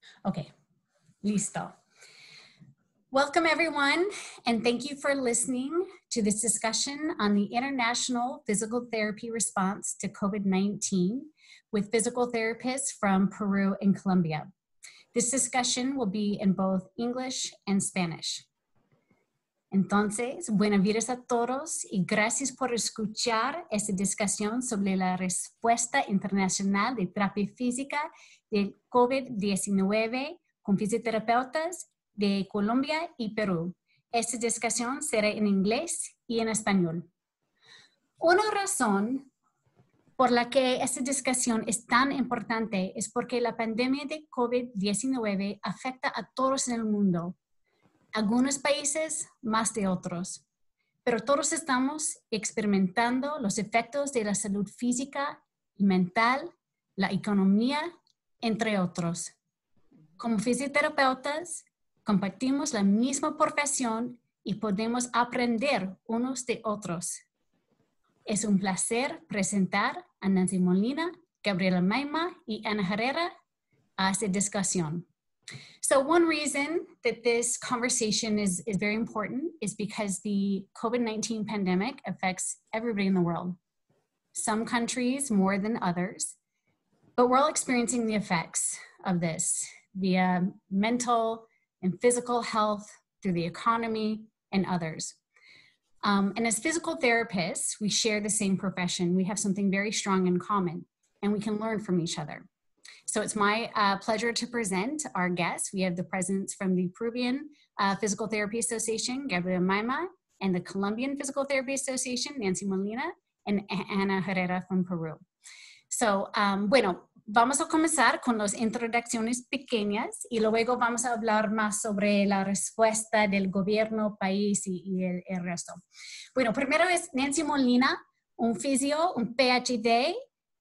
Okay, listo. Welcome everyone, and thank you for listening to this discussion on the international physical therapy response to COVID-19 with physical therapists from Peru and Colombia. This discussion will be in both English and Spanish. Entonces, buenas vidas a todos y gracias por escuchar esta discusión sobre la respuesta internacional de terapia física del COVID-19 con fisioterapeutas de Colombia y Perú. Esta discusión será en inglés y en español. Una razón por la que esta discusión es tan importante es porque la pandemia de COVID-19 afecta a todos en el mundo. Algunos países más de otros, pero todos estamos experimentando los efectos de la salud física y mental, la economía, entre otros. Como fisioterapeutas, compartimos la misma profesión y podemos aprender unos de otros. Es un placer presentar a Nancy Molina, Gabriela Maima y Ana Herrera a esta discusión. So one reason that this conversation is very important is because the COVID-19 pandemic affects everybody in the world. Some countries more than others, but we're all experiencing the effects of this via mental and physical health, through the economy and others. And as physical therapists, we share the same profession. We have something very strong in common, and we can learn from each other. So it's my pleasure to present our guests. We have the presence from the Peruvian Physical Therapy Association, Gabriela Maima, and the Colombian Physical Therapy Association, Nancy Molina, and Ana Herrera from Peru. So, bueno, vamos a comenzar con las introducciones pequeñas y luego vamos a hablar más sobre la respuesta del gobierno, país y el resto. Bueno, primero es Nancy Molina, un fisio, un PhD,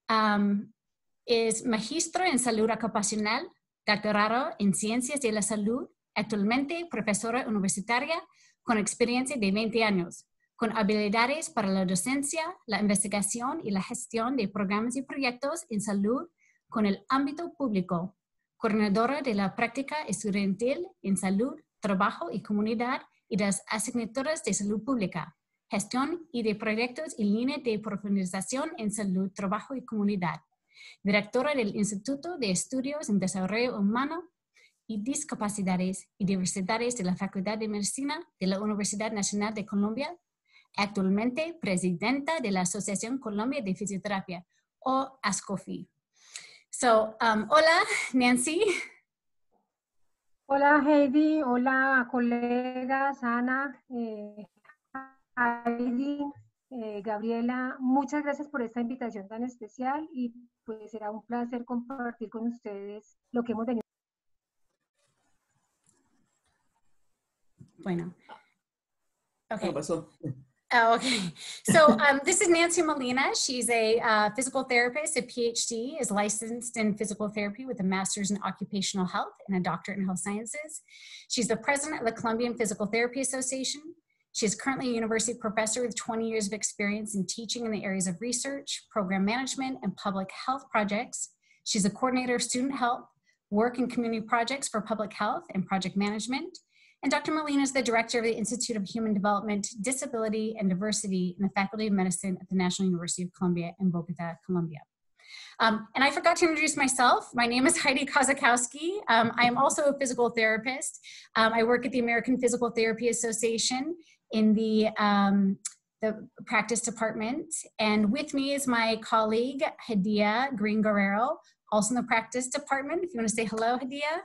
es magistro en salud ocupacional, doctorado en ciencias de la salud, actualmente profesora universitaria con experiencia de 20 años, con habilidades para la docencia, la investigación y la gestión de programas y proyectos en salud con el ámbito público, coordinadora de la práctica estudiantil en salud, trabajo y comunidad y de las asignaturas de salud pública, gestión y de proyectos y línea de profundización en salud, trabajo y comunidad. Directora del Instituto de Estudios en Desarrollo Humano y Discapacidades y Diversidades de la Facultad de Medicina de la Universidad Nacional de Colombia, actualmente presidenta de la Asociación Colombia de Fisioterapia, o ASCOFI. So, hola, Nancy. Hola, Heidi. Hola, colegas, Ana, Heidi, Gabriela. Muchas gracias por esta invitación tan especial y pues será un placer compartir con ustedes lo que hemos venido. Bueno. Okay. Oh, okay. So this is Nancy Molina. She's a physical therapist, a PhD, is licensed in physical therapy with a master's in occupational health and a doctorate in health sciences. She's the president of the Colombian Physical Therapy Association. She is currently a university professor with 20 years of experience in teaching in the areas of research, program management, and public health projects. She's a coordinator of student health, work and community projects for public health and project management. And Dr. Molina is the director of the Institute of Human Development, Disability, and Diversity in the Faculty of Medicine at the National University of Colombia in Bogota, Colombia. And I forgot to introduce myself. My name is Heidi Kozakowski. I am also a physical therapist. I work at the American Physical Therapy Association in the practice department. And with me is my colleague, Hadia Green Guerrero, also in the practice department. If you want to say hello, Hadia.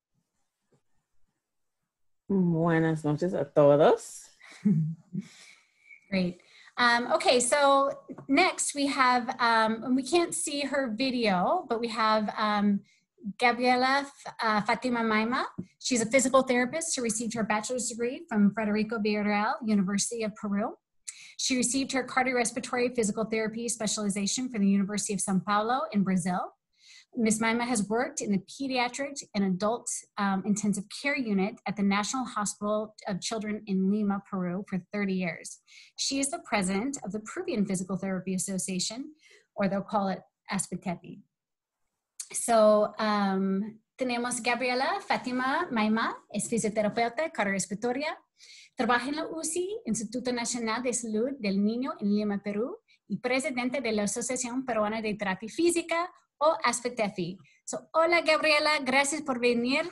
Buenas noches a todos. Great. Okay, so next we have, we can't see her video, but we have Gabriela Fatima Maima. She's a physical therapist who received her bachelor's degree from Federico Villarreal, University of Peru. She received her cardiorespiratory physical therapy specialization from the University of São Paulo in Brazil. Ms. Maima has worked in the pediatric and adult intensive care unit at the National Hospital of Children in Lima, Peru for 30 years. She is the president of the Peruvian Physical Therapy Association, or they'll call it ASPTEPI. So tenemos Gabriela Fátima Maima, es fisioterapeuta cardiorrespiratoria, trabaja en la UCI, Instituto Nacional de Salud del Niño en Lima, Perú, y presidente de la Asociación Peruana de Terapia Física, o ASPETEFI. So, hola Gabriela, gracias por venir.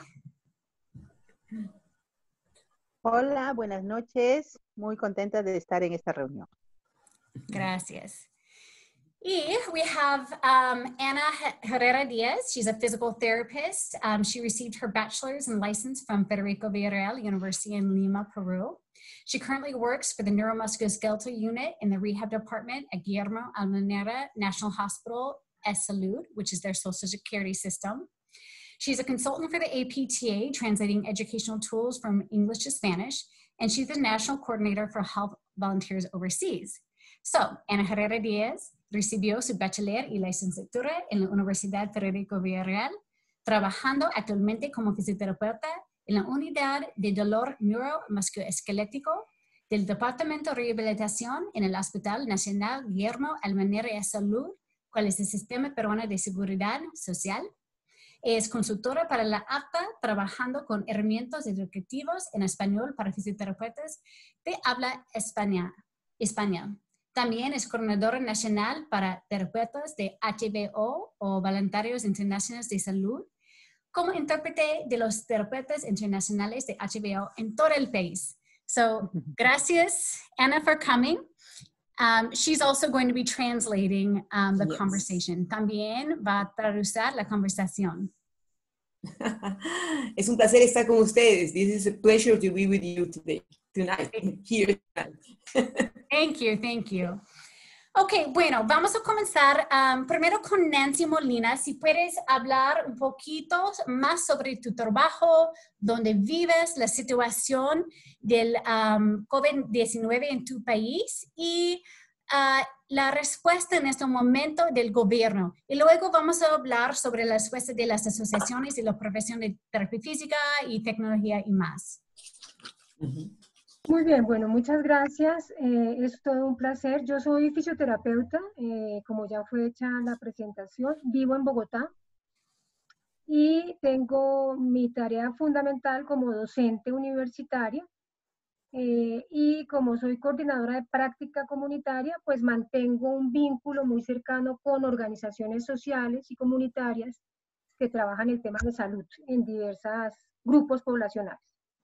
Hola, buenas noches. Muy contenta de estar en esta reunión. Gracias. Y we have Ana Herrera Diaz. She's a physical therapist. She received her bachelor's and license from Federico Villarreal University in Lima, Peru. She currently works for the neuromusculoskeletal unit in the rehab department at Guillermo Almenara National Hospital Salud, which is their social security system. She's a consultant for the APTA, translating educational tools from English to Spanish, and she's the national coordinator for health volunteers overseas. So, Ana Herrera Diaz recibió su bachiller y licenciatura en la Universidad Federico Villarreal, trabajando actualmente como fisioterapeuta en la unidad de dolor neuromusculoesquelético del Departamento de Rehabilitación en el Hospital Nacional Guillermo Almenara Salud, cual es el Sistema Peruano de Seguridad Social. Es consultora para la APTA, trabajando con herramientas educativas en español para fisioterapeutas de habla español. También es coordinadora nacional para terapeutas de HBO o voluntarios internacionales de salud, como intérprete de los terapeutas internacionales de HBO en todo el país. So, gracias, Ana, for coming. She's also going to be translating the conversation. También va a traducir la conversación. Es un placer estar con ustedes. This is a pleasure to be with you today, tonight, here tonight. Thank you, thank you. Ok, bueno, vamos a comenzar primero con Nancy Molina. Si puedes hablar un poquito más sobre tu trabajo, dónde vives, la situación del COVID-19 en tu país y la respuesta en este momento del gobierno. Y luego vamos a hablar sobre la respuesta de las asociaciones y la profesión de terapia física y tecnología y más. Muy bien, bueno, muchas gracias. Es todo un placer. Yo soy fisioterapeuta, como ya fue hecha la presentación. Vivo en Bogotá y tengo mi tarea fundamental como docente universitaria. Y como soy coordinadora de práctica comunitaria, pues mantengo un vínculo muy cercano con organizaciones sociales y comunitarias que trabajan el tema de salud en diversos grupos poblacionales.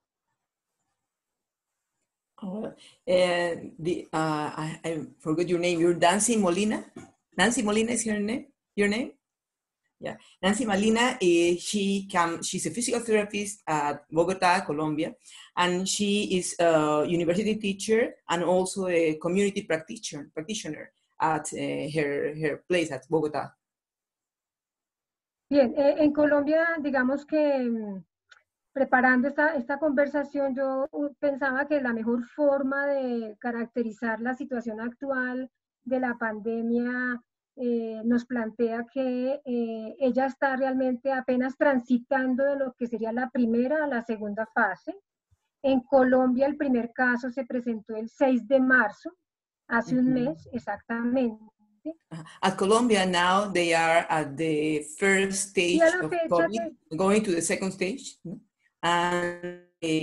I forgot your name. You're Nancy Molina. Nancy Molina is your name. Your name? Yeah. Nancy Molina. She's a physical therapist at Bogota, Colombia, and she is a university teacher and also a community practitioner at her place at Bogota. Bien, en Colombia, digamos que preparando esta conversación, yo pensaba que la mejor forma de caracterizar la situación actual de la pandemia nos plantea que ella está realmente apenas transitando de lo que sería la primera a la segunda fase. En Colombia el primer caso se presentó el 6 de marzo, hace un mes exactamente. At Colombia now they are at the first stage of COVID, going to the second stage. And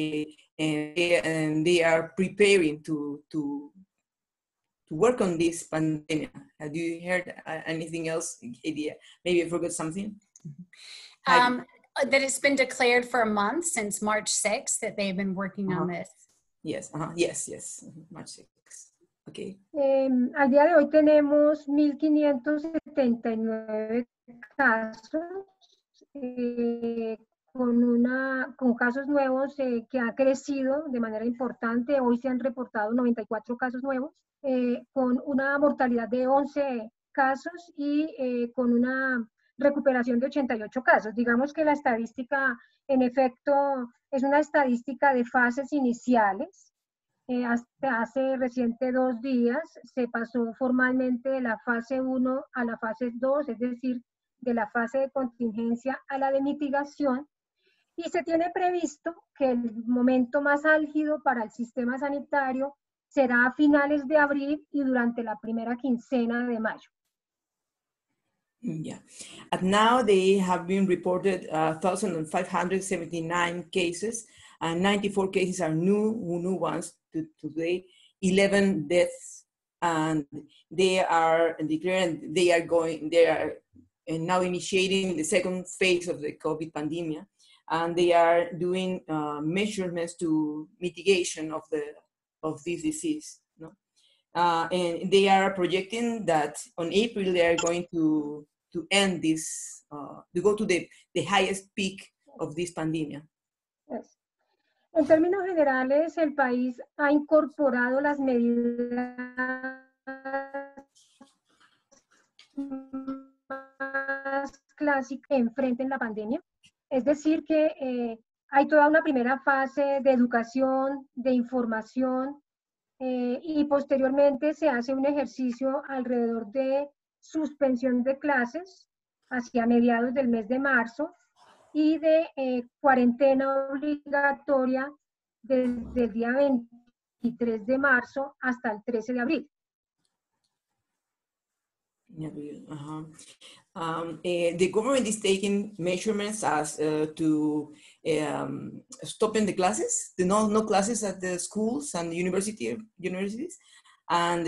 they are preparing to work on this pandemic. Have you heard anything else? Maybe I forgot something. That it's been declared for a month since March 6th that they've been working on this. Yes, yes, March 6th. Okay. Al día de hoy tenemos 1.579 casos. Con casos nuevos que ha crecido de manera importante. Hoy se han reportado 94 casos nuevos, con una mortalidad de 11 casos y con una recuperación de 88 casos. Digamos que la estadística, en efecto, es una estadística de fases iniciales. Hasta hace reciente 2 días se pasó formalmente de la fase 1 a la fase 2, es decir, de la fase de contingencia a la de mitigación. Y se tiene previsto que el momento más álgido para el sistema sanitario será a finales de abril y durante la primera quincena de mayo. Yeah. And now they have been reported 1,579 cases, and 94 cases are new ones today, 11 deaths, and they are declaring they are now initiating the second phase of the COVID pandemic, and they are doing measurements to mitigation of this disease. No? And they are projecting that on April they are going to end this, to go to the highest peak of this pandemia. Yes. En términos generales, el país ha incorporado las medidas más clásicas que enfrenten la pandemia. Es decir, que hay toda una primera fase de educación, de información, y posteriormente se hace un ejercicio alrededor de suspensión de clases hacia mediados del mes de marzo y de cuarentena obligatoria desde el día 23 de marzo hasta el 13 de abril. The government is taking measurements as to stopping the classes, the no classes at the schools and universities, and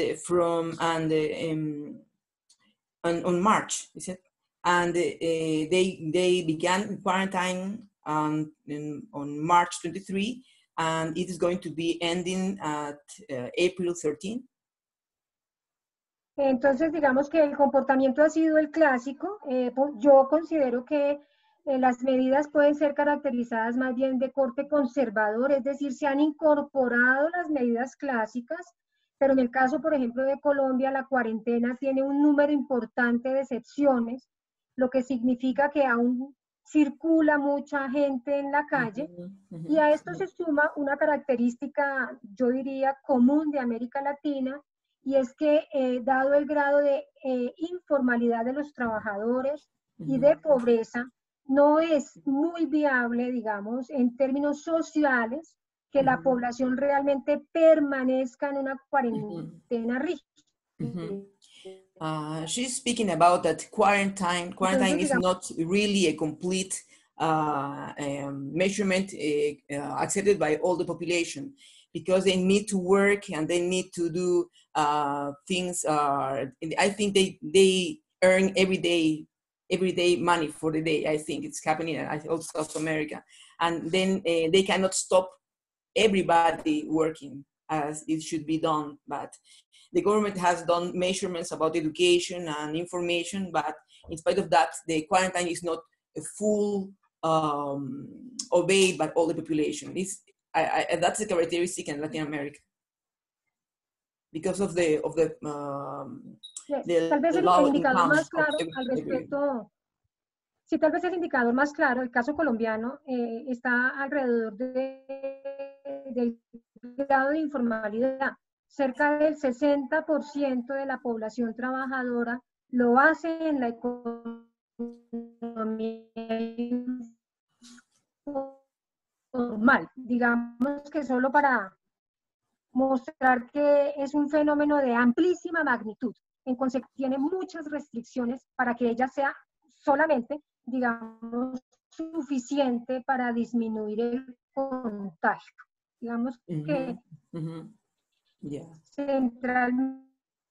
on March, is it? And they began quarantine on March 23, and it is going to be ending at April 13. Entonces, digamos que el comportamiento ha sido el clásico. Yo considero que las medidas pueden ser caracterizadas más bien de corte conservador, es decir, se han incorporado las medidas clásicas, pero en el caso, por ejemplo, de Colombia, la cuarentena tiene un número importante de excepciones, lo que significa que aún circula mucha gente en la calle, y a esto se suma una característica, yo diría, común de América Latina, y es que dado el grado de informalidad de los trabajadores y de pobreza, no es muy viable, digamos, en términos sociales, que la población realmente permanezca en una cuarentena rígida. She's speaking about that quarantine is not really a complete measurement accepted by all the population, because they need to work and they need to do things. I think they earn every day money for the day. I think it's happening in South America, and then they cannot stop everybody working as it should be done. But the government has done measurements about education and information, but in spite of that, the quarantine is not a full obeyed by all the population. That's the characteristic in Latin America because of the tal vez el indicador más claro al respecto, sí, tal vez el indicador más claro, el caso colombiano, está alrededor del grado de informalidad. Cerca del 60% de la población trabajadora lo hace en la economía formal. Digamos que solo para mostrar que es un fenómeno de amplísima magnitud. En consecuencia, tiene muchas restricciones para que ella sea solamente, digamos, suficiente para disminuir el contagio. Digamos que centralmente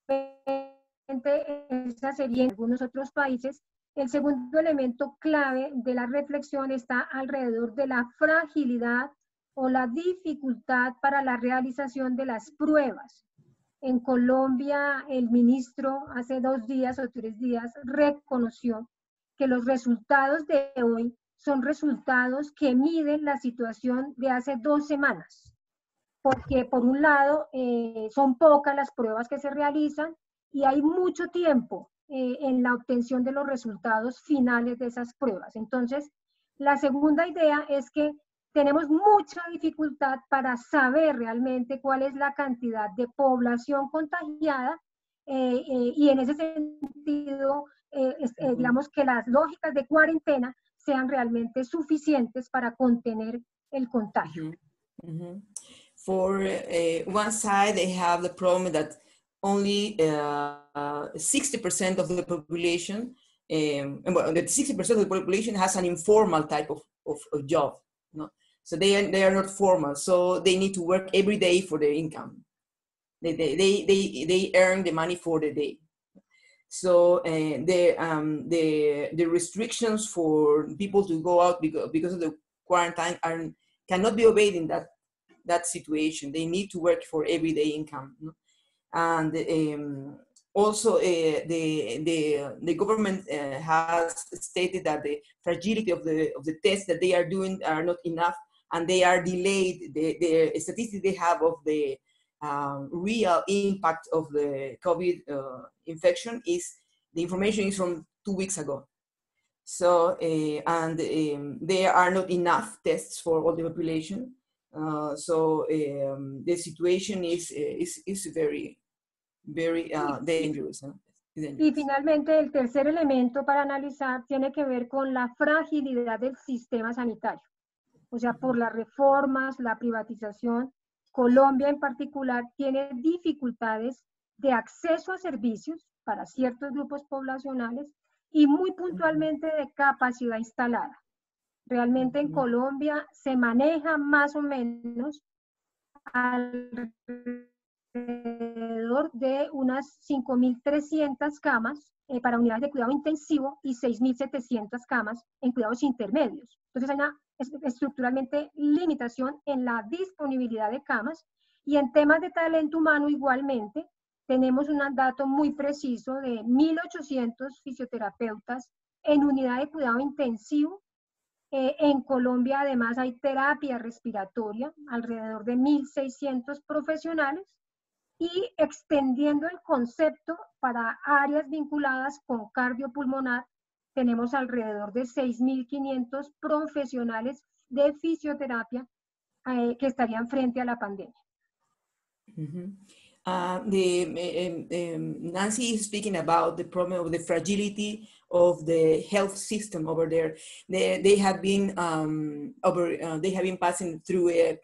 esa sería en algunos otros países. El segundo elemento clave de la reflexión está alrededor de la fragilidad o la dificultad para la realización de las pruebas. En Colombia, el ministro hace 2 días o 3 días reconoció que los resultados de hoy son resultados que miden la situación de hace 2 semanas. Porque por un lado son pocas las pruebas que se realizan y hay mucho tiempo en la obtención de los resultados finales de esas pruebas. Entonces, la segunda idea es que tenemos mucha dificultad para saber realmente cuál es la cantidad de población contagiada y en ese sentido, digamos que las lógicas de cuarentena sean realmente suficientes para contener el contagio. For one side, they have the problem that only 60% of the population and well, that 60% of the population has an informal type of job, no? So they are not formal, so they need to work every day for their income. They earn the money for the day. So the restrictions for people to go out because of the quarantine cannot be obeyed in that situation. They need to work for everyday income, no? And also the government has stated that the fragility of the tests that they are doing are not enough, and they are delayed. The statistics they have of the real impact of the COVID infection the information is from 2 weeks ago. So, there are not enough tests for all the population. So the situation is very, very dangerous, ¿no? Y finalmente, el tercer elemento para analizar tiene que ver con la fragilidad del sistema sanitario. O sea, por las reformas, la privatización, Colombia en particular tiene dificultades de acceso a servicios para ciertos grupos poblacionales y muy puntualmente de capacidad instalada. Realmente en Colombia se maneja más o menos alrededor de unas 5.300 camas para unidades de cuidado intensivo y 6.700 camas en cuidados intermedios. Entonces hay una estructuralmente limitación en la disponibilidad de camas, y en temas de talento humano igualmente tenemos un dato muy preciso de 1.800 fisioterapeutas en unidad de cuidado intensivo. En Colombia además hay terapia respiratoria, alrededor de 1.600 profesionales, y extendiendo el concepto para áreas vinculadas con cardiopulmonar, tenemos alrededor de 6.500 profesionales de fisioterapia que estarían frente a la pandemia. Nancy is speaking about the problem of the fragility of the health system over there. They have been passing through a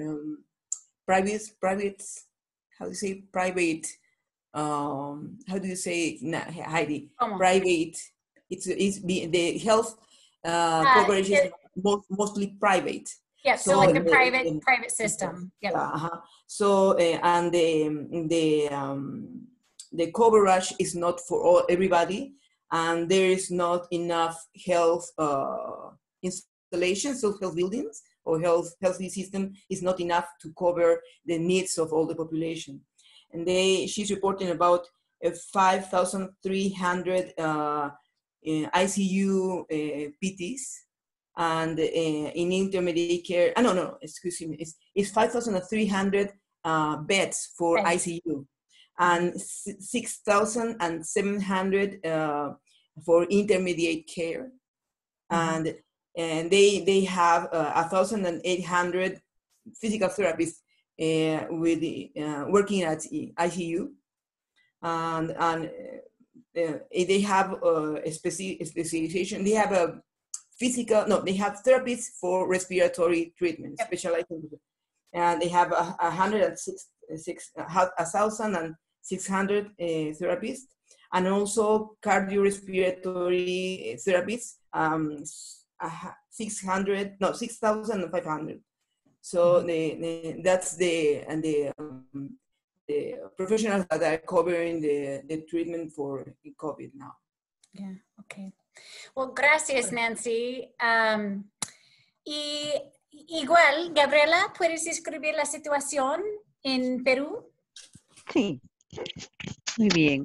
private. How do you say private? How do you say, Heidi? Private. It's the health coverage is mostly private. Yeah, so like a private system. Yeah. So and the coverage is not for everybody, and there is not enough health installations, so health buildings or healthy system is not enough to cover the needs of all the population. And she's reporting about 5,300 ICU PTs, and in intermediate care, it's 5,300 beds for ICU, and 6,700 for intermediate care, and they have 1,800 physical therapists working at ICU, and they have a specialization. They have they have therapists for respiratory treatment, specializing, and they have 1,600 therapists, and also cardiorespiratory therapists, 6,500. So that's the professionals that are covering the treatment for COVID now. Yeah, okay. Well, gracias, Nancy. Y igual, Gabriela, ¿puedes describir la situación en Perú? Sí, muy bien.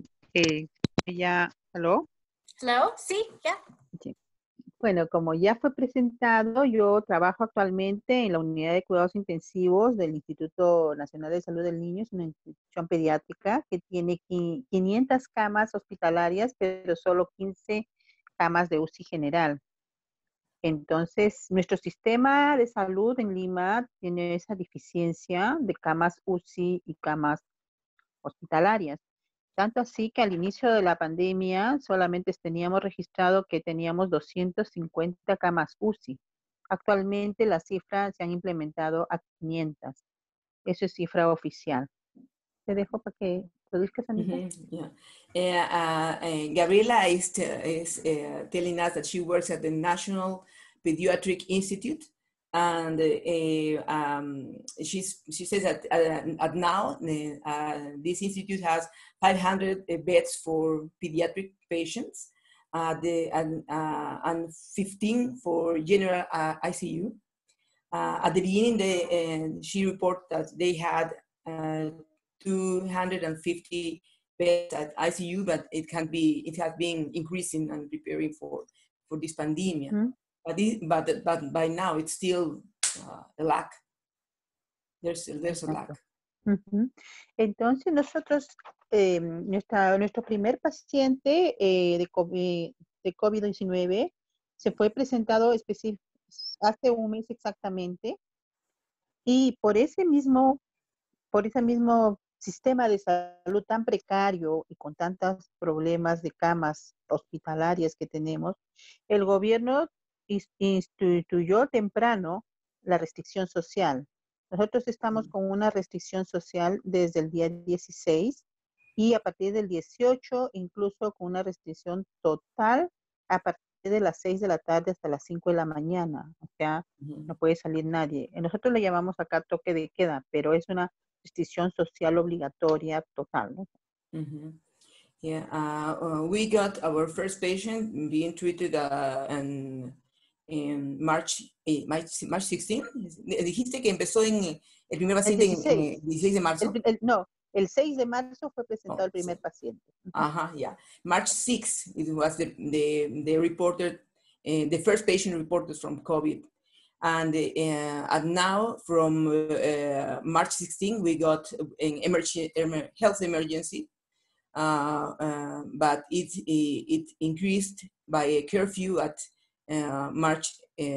¿Aló? Hello, sí, ya. Sí. Bueno, como ya fue presentado, yo trabajo actualmente en la unidad de cuidados intensivos del Instituto Nacional de Salud del Niño. Es una institución pediátrica que tiene 500 camas hospitalarias, pero solo 15 camas de UCI general. Entonces, nuestro sistema de salud en Lima tiene esa deficiencia de camas UCI y camas hospitalarias. Tanto así que al inicio de la pandemia solamente teníamos registrado que teníamos 250 camas UCI. Actualmente las cifras se han implementado a 500. Eso es cifra oficial. Te dejo para que reproduzcas, Anita? Yeah. Gabriela is telling us that she works at the National Pediatric Institute, and she says that at now this institute has 500 beds for pediatric patients, and 15 for general ICU. At the beginning, she reported that they had 250 beds at ICU, but it has been increasing and preparing for this pandemic. Mm-hmm. But by now it's still a lack. There's a lack. Uh-huh. Entonces nosotros, nuestro primer paciente de COVID-19 se fue presentado hace un mes exactamente, y por ese mismo sistema de salud tan precario y con tantos problemas de camas hospitalarias que tenemos, el gobierno instituyó temprano la restricción social. Nosotros estamos con una restricción social desde el día 16 y a partir del 18 incluso con una restricción total a partir de las 6 de la tarde hasta las 5 de la mañana. O sea, no puede salir nadie. Nosotros le llamamos acá toque de queda, pero es una restricción social obligatoria total, ¿no? Mm-hmm. Yeah, we got our first patient being treated en March 16. Dijiste que empezó el primer paciente el 16 de marzo. El 6 de marzo fue presentado el primer paciente. Ajá, yeah. March 6, it was the reported, the first patient reported from COVID. And now from March 16, we got an health emergency. But it increased by a curfew at March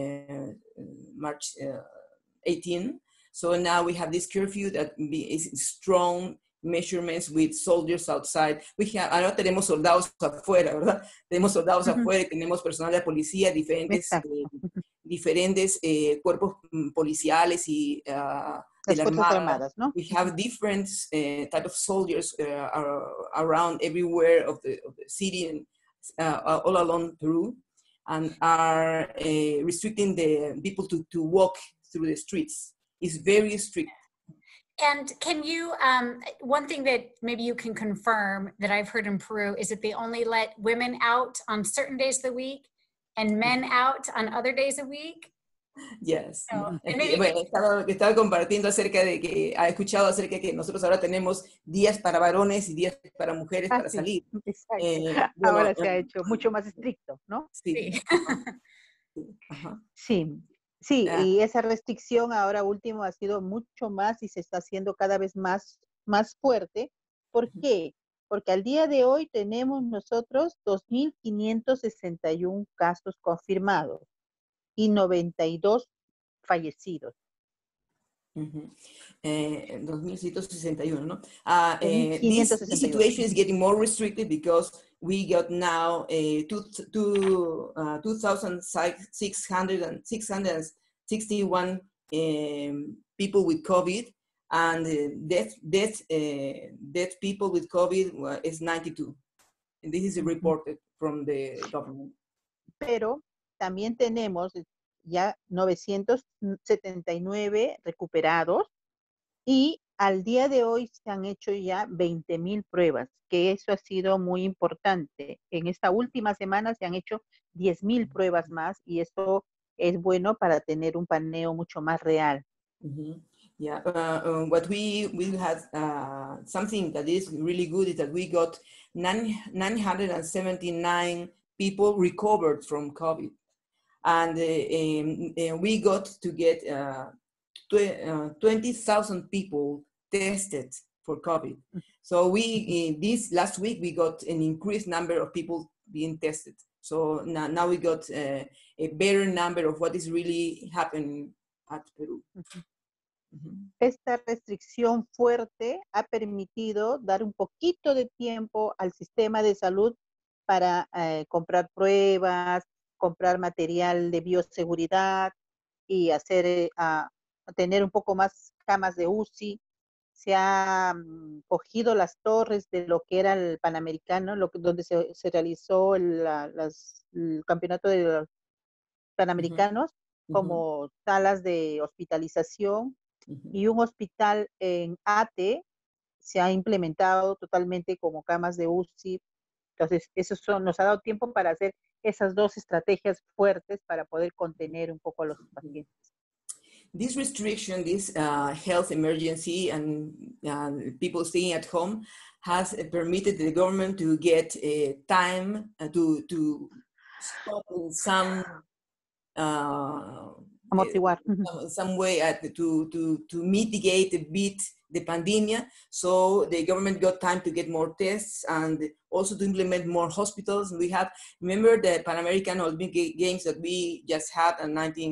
18. So now we have this curfew that is strong measurements with soldiers outside. Ahora tenemos soldados afuera, ¿verdad? Tenemos soldados afuera y tenemos personal de policía, diferentes cuerpos policiales y de la Armada. Armadas, ¿no? We have different type of soldiers around everywhere of the city and all along Peru, and are restricting the people to walk through the streets. It's very strict. And can you, one thing that maybe you can confirm that I've heard in Peru is that they only let women out on certain days of the week and men out on other days a week? Yes. So, bueno, estaba compartiendo acerca de que ha escuchado acerca de que nosotros ahora tenemos días para varones y días para mujeres para salir. Ahora se ha hecho mucho más estricto, ¿no? Sí. Sí, y esa restricción ahora último ha sido mucho más y se está haciendo cada vez más fuerte. ¿Por qué? Porque al día de hoy tenemos nosotros 2.561 casos confirmados y 92 fallecidos. 2.161, ¿no? This situation is getting more restricted because we got now 2,661 people with COVID, and death people with COVID is 92. And this is reported from the government. Pero también tenemos ya 979 recuperados y al día de hoy se han hecho ya 20,000 pruebas, que eso ha sido muy importante. En esta última semana se han hecho 10,000 pruebas más y eso es bueno para tener un paneo mucho más real. Yeah, what we had, something that is really good is that we got 979 people recovered from COVID. And we got to get 20,000 people tested for COVID. So this last week, we got an increased number of people being tested. So now we got a better number of what is really happening at Peru. Esta restricción fuerte ha permitido dar un poquito de tiempo al sistema de salud para comprar pruebas, comprar material de bioseguridad y tener un poco más camas de UCI. se ha cogido las torres de lo que era el Panamericano, donde se realizó el campeonato de los Panamericanos, como salas de hospitalización, y un hospital en Ate se ha implementado totalmente como camas de UCI. Entonces, nos ha dado tiempo para hacer esas dos estrategias fuertes para poder contener un poco a los pacientes. This restriction, this health emergency, and people staying at home has permitted the government to get time to stop in some amortiguar. Some way to mitigate a bit the pandemic. So the government got time to get more tests and also to implement more hospitals. We have, remember the Pan American Olympic Games that we just had in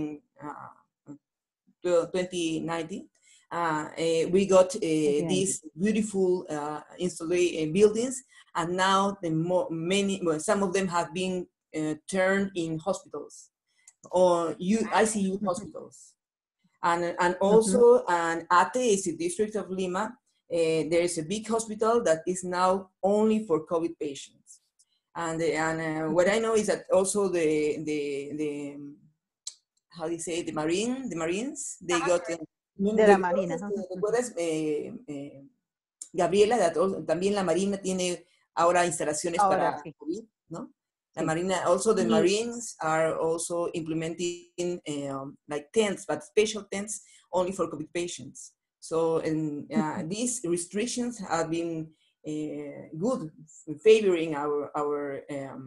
2019? We got these beautiful buildings, and now some of them have been turned in hospitals or ICU hospitals. And also, Ate is a district of Lima. There is a big hospital that is now only for COVID patients. And what I know is that also the how do you say, the Marines, they got... de la Marina. ¿Recuerdas, Gabriela, también la Marina tiene ahora instalaciones para COVID, ¿no? La Marina, also the Marines are also implementing like tents, but special tents only for COVID patients. So these restrictions have been good, favoring our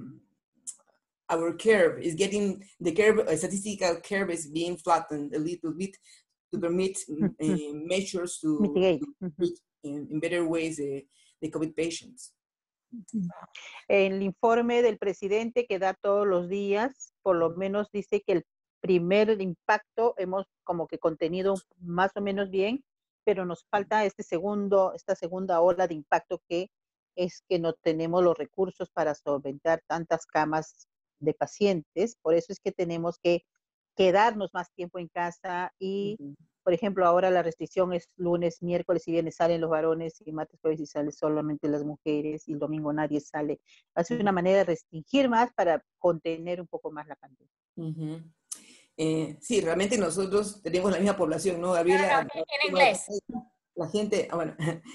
curve is getting, the curve, statistical curve is being flattened a little bit to permit measures to mitigate in better ways the COVID patients. El informe del presidente que da todos los días, por lo menos dice que el primer impacto hemos como que contenido más o menos bien, pero nos falta esta segunda ola de impacto, que es que no tenemos los recursos para solventar tantas camas de pacientes. Por eso es que tenemos que quedarnos más tiempo en casa y, por ejemplo, ahora la restricción es lunes, miércoles y viernes salen los varones, y martes, jueves y salen solamente las mujeres, y el domingo nadie sale. Es una manera de restringir más para contener un poco más la pandemia. Sí, realmente nosotros tenemos la misma población, ¿no, Gabriela? No, en inglés. La gente, bueno,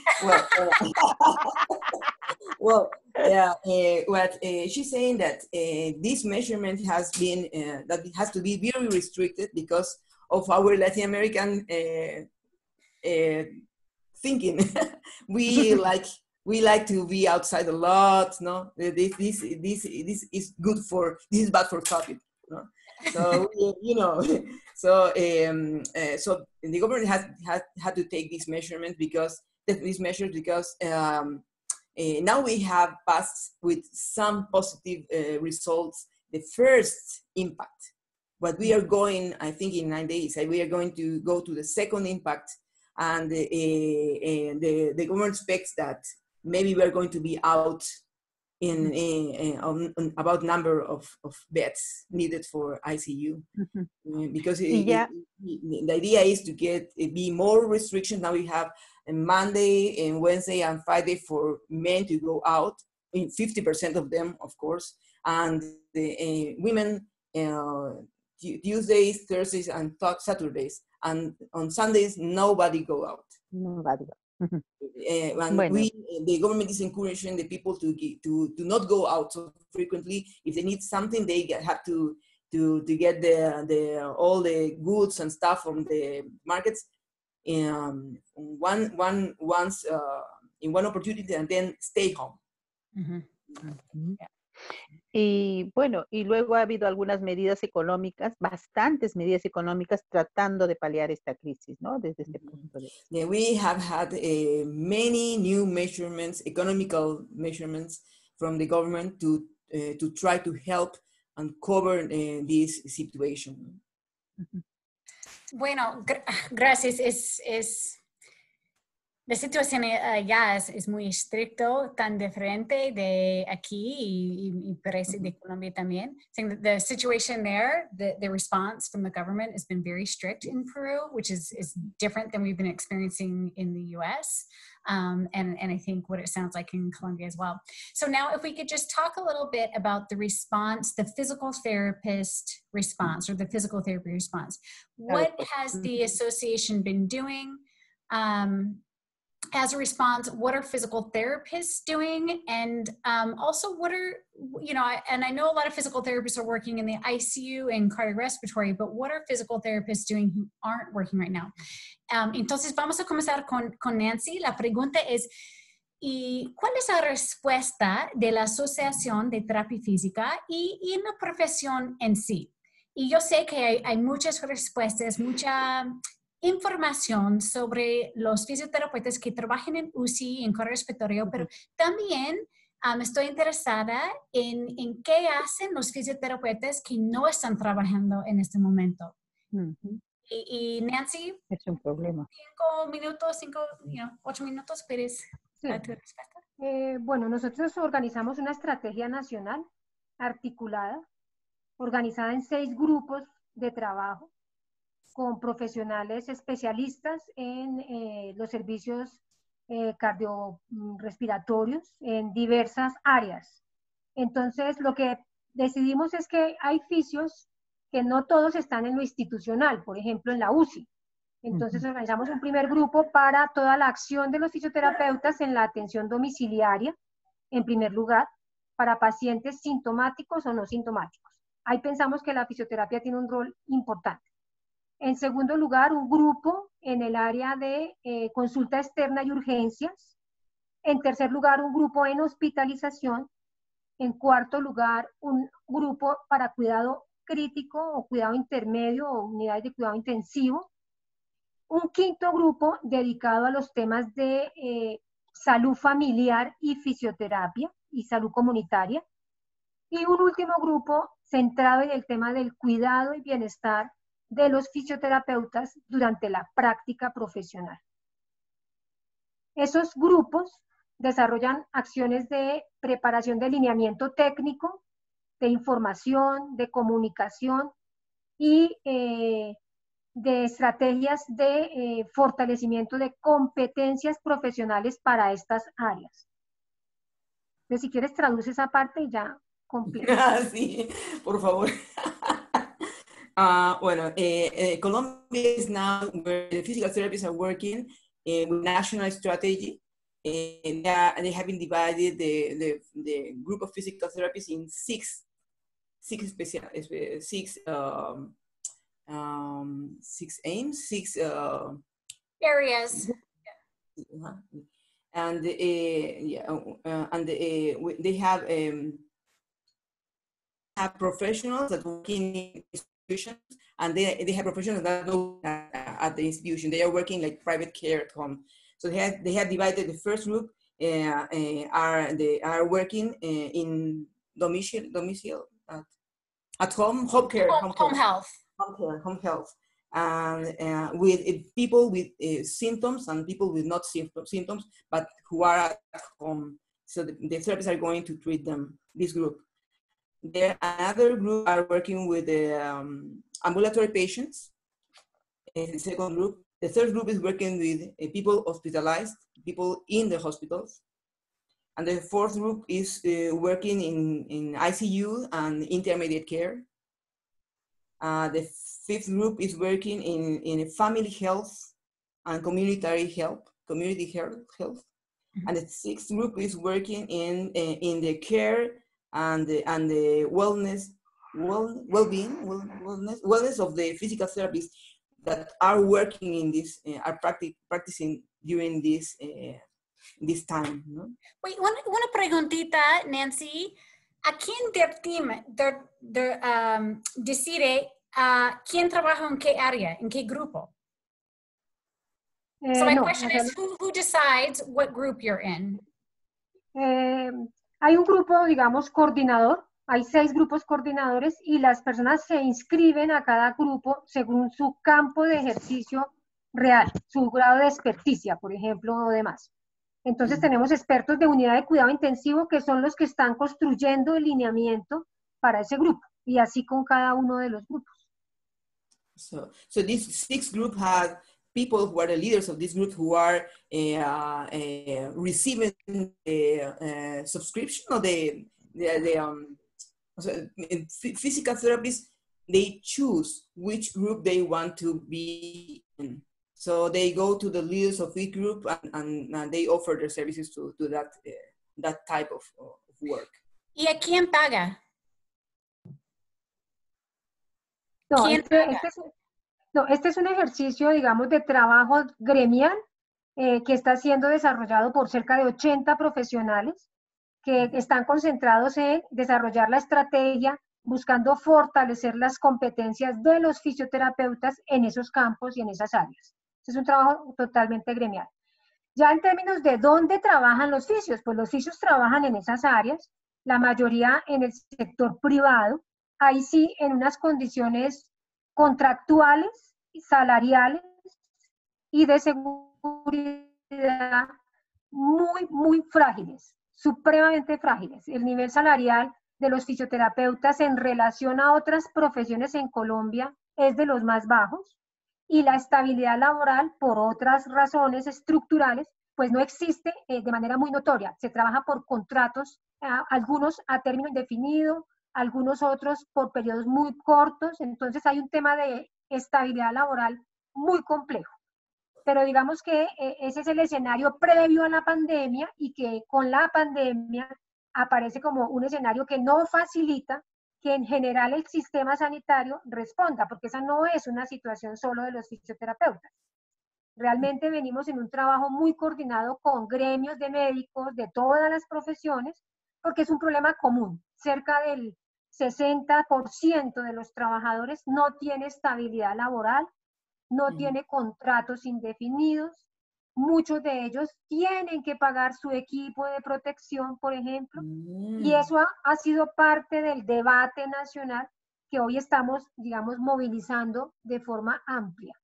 what she's saying that this measurement has been, that it has to be very restricted because of our Latin American thinking. we like to be outside a lot, no? This is good for, this is bad for COVID, no? So you know, so so the government has had to take these measurements because now we have passed with some positive results the first impact. What we are going, I think in 9 days, we are going to go to the second impact, and the government expects that maybe we are going to be out in about number of beds needed for ICU, because the idea is to be more restrictions. Now we have a Monday and Wednesday and Friday for men to go out, 50% of them, of course, and the women Tuesdays, Thursdays, and Saturdays, and on Sundays nobody go out. Nobody. And the government is encouraging the people to not go out so frequently. If they need something, they have to get all the goods and stuff from the markets in one opportunity, and then stay home. Y bueno, y luego ha habido algunas medidas económicas, bastantes medidas económicas tratando de paliar esta crisis, ¿no? Desde este punto de vista. Yeah, we have had many new measurements, economical measurements from the government to try to help and cover this situation. Bueno, gracias. La situación allá es muy estricto, tan diferente de aquí y parece de Colombia también. So the situation there, the response from the government has been very strict in Peru, which is different than we've been experiencing in the US. And I think what it sounds like in Colombia as well. So now if we could just talk a little bit about the response, the physical therapist response or the physical therapy response. What has the association been doing? As a response, what are physical therapists doing? And also what are, and I know a lot of physical therapists are working in the ICU and cardiorespiratory, but what are physical therapists doing who aren't working right now? Entonces vamos a comenzar con Nancy. La pregunta es, ¿y cuál es la respuesta de la Asociación de Terapia Física y la profesión en sí? Y yo sé que hay muchas respuestas, mucha información sobre los fisioterapeutas que trabajan en UCI, en cardiorrespiratorio, pero también estoy interesada en qué hacen los fisioterapeutas que no están trabajando en este momento. Y Nancy, es un problema. 8 minutos, ¿puedes dar tu respuesta? Bueno, nosotros organizamos una estrategia nacional articulada, organizada en 6 grupos de trabajo, con profesionales especialistas en los servicios cardiorrespiratorios en diversas áreas. Entonces, lo que decidimos es que hay fisios que no todos están en lo institucional, por ejemplo, en la UCI. Entonces, organizamos un primer grupo para toda la acción de los fisioterapeutas en la atención domiciliaria, en primer lugar, para pacientes sintomáticos o no sintomáticos. Ahí pensamos que la fisioterapia tiene un rol importante. En segundo lugar, un grupo en el área de consulta externa y urgencias. En tercer lugar, un grupo en hospitalización. En cuarto lugar, un grupo para cuidado crítico o cuidado intermedio o unidades de cuidado intensivo. Un quinto grupo dedicado a los temas de salud familiar y fisioterapia y salud comunitaria. Y un último grupo centrado en el tema del cuidado y bienestar de los fisioterapeutas durante la práctica profesional. Esos grupos desarrollan acciones de preparación de lineamiento técnico, de información, de comunicación y de estrategias de fortalecimiento de competencias profesionales para estas áreas. Entonces, si quieres, traduce esa parte y ya completa. Sí, por favor. Bueno, Colombia is now where the physical therapists are working with national strategy. They have been divided the group of physical therapists in six aims, areas. And they have professionals that work in institutions, and they have professionals that go at the institution. They are working like private care at home. So they have divided the first group are working in domicile at home care, home health, and with people with symptoms and people with not symptoms, but who are at home. So the therapists are going to treat them. This group. There, another group are working with ambulatory patients. The second group. The third group is working with people hospitalized, people in the hospitals. And the fourth group is working in ICU and intermediate care. The fifth group is working in family health and community health. And the sixth group is working in the care and the wellness of the physical therapists that are working in this, are practicing during this time. ¿No? Wait, una preguntita, Nancy. ¿A quién del team decide quién trabaja en qué área, en qué grupo? So my question is, who decides what group you're in? Hay un grupo, digamos, coordinador. Hay 6 grupos coordinadores y las personas se inscriben a cada grupo según su campo de ejercicio real, su grado de experticia, por ejemplo, o demás. Entonces tenemos expertos de unidad de cuidado intensivo que son los que están construyendo el lineamiento para ese grupo, y así con cada uno de los grupos. So these 6 groups have people who are the leaders of this group who are receiving the subscription or physical therapists, they choose which group they want to be in. So they go to the leaders of each group and they offer their services to that type of work. ¿Y a quién paga? No, ¿Quién paga? este es un ejercicio, digamos, de trabajo gremial que está siendo desarrollado por cerca de 80 profesionales que están concentrados en desarrollar la estrategia, buscando fortalecer las competencias de los fisioterapeutas en esos campos y en esas áreas. Es un trabajo totalmente gremial. Ya en términos de dónde trabajan los fisios, pues los fisios trabajan en esas áreas, la mayoría en el sector privado, ahí sí en unas condiciones contractuales, salariales y de seguridad muy frágiles, supremamente frágiles. El nivel salarial de los fisioterapeutas en relación a otras profesiones en Colombia es de los más bajos, y la estabilidad laboral, por otras razones estructurales, pues no existe de manera muy notoria. Se trabaja por contratos, algunos a término indefinido, algunos otros por periodos muy cortos. Entonces hay un tema de estabilidad laboral muy complejo. Pero digamos que ese es el escenario previo a la pandemia, y que con la pandemia aparece como un escenario que no facilita que en general el sistema sanitario responda, porque esa no es una situación solo de los fisioterapeutas. Realmente venimos en un trabajo muy coordinado con gremios de médicos de todas las profesiones, porque es un problema común. Cerca del 60% de los trabajadores no tiene estabilidad laboral, no tiene contratos indefinidos. Muchos de ellos tienen que pagar su equipo de protección, por ejemplo, y eso ha sido parte del debate nacional que hoy estamos, digamos, movilizando de forma amplia.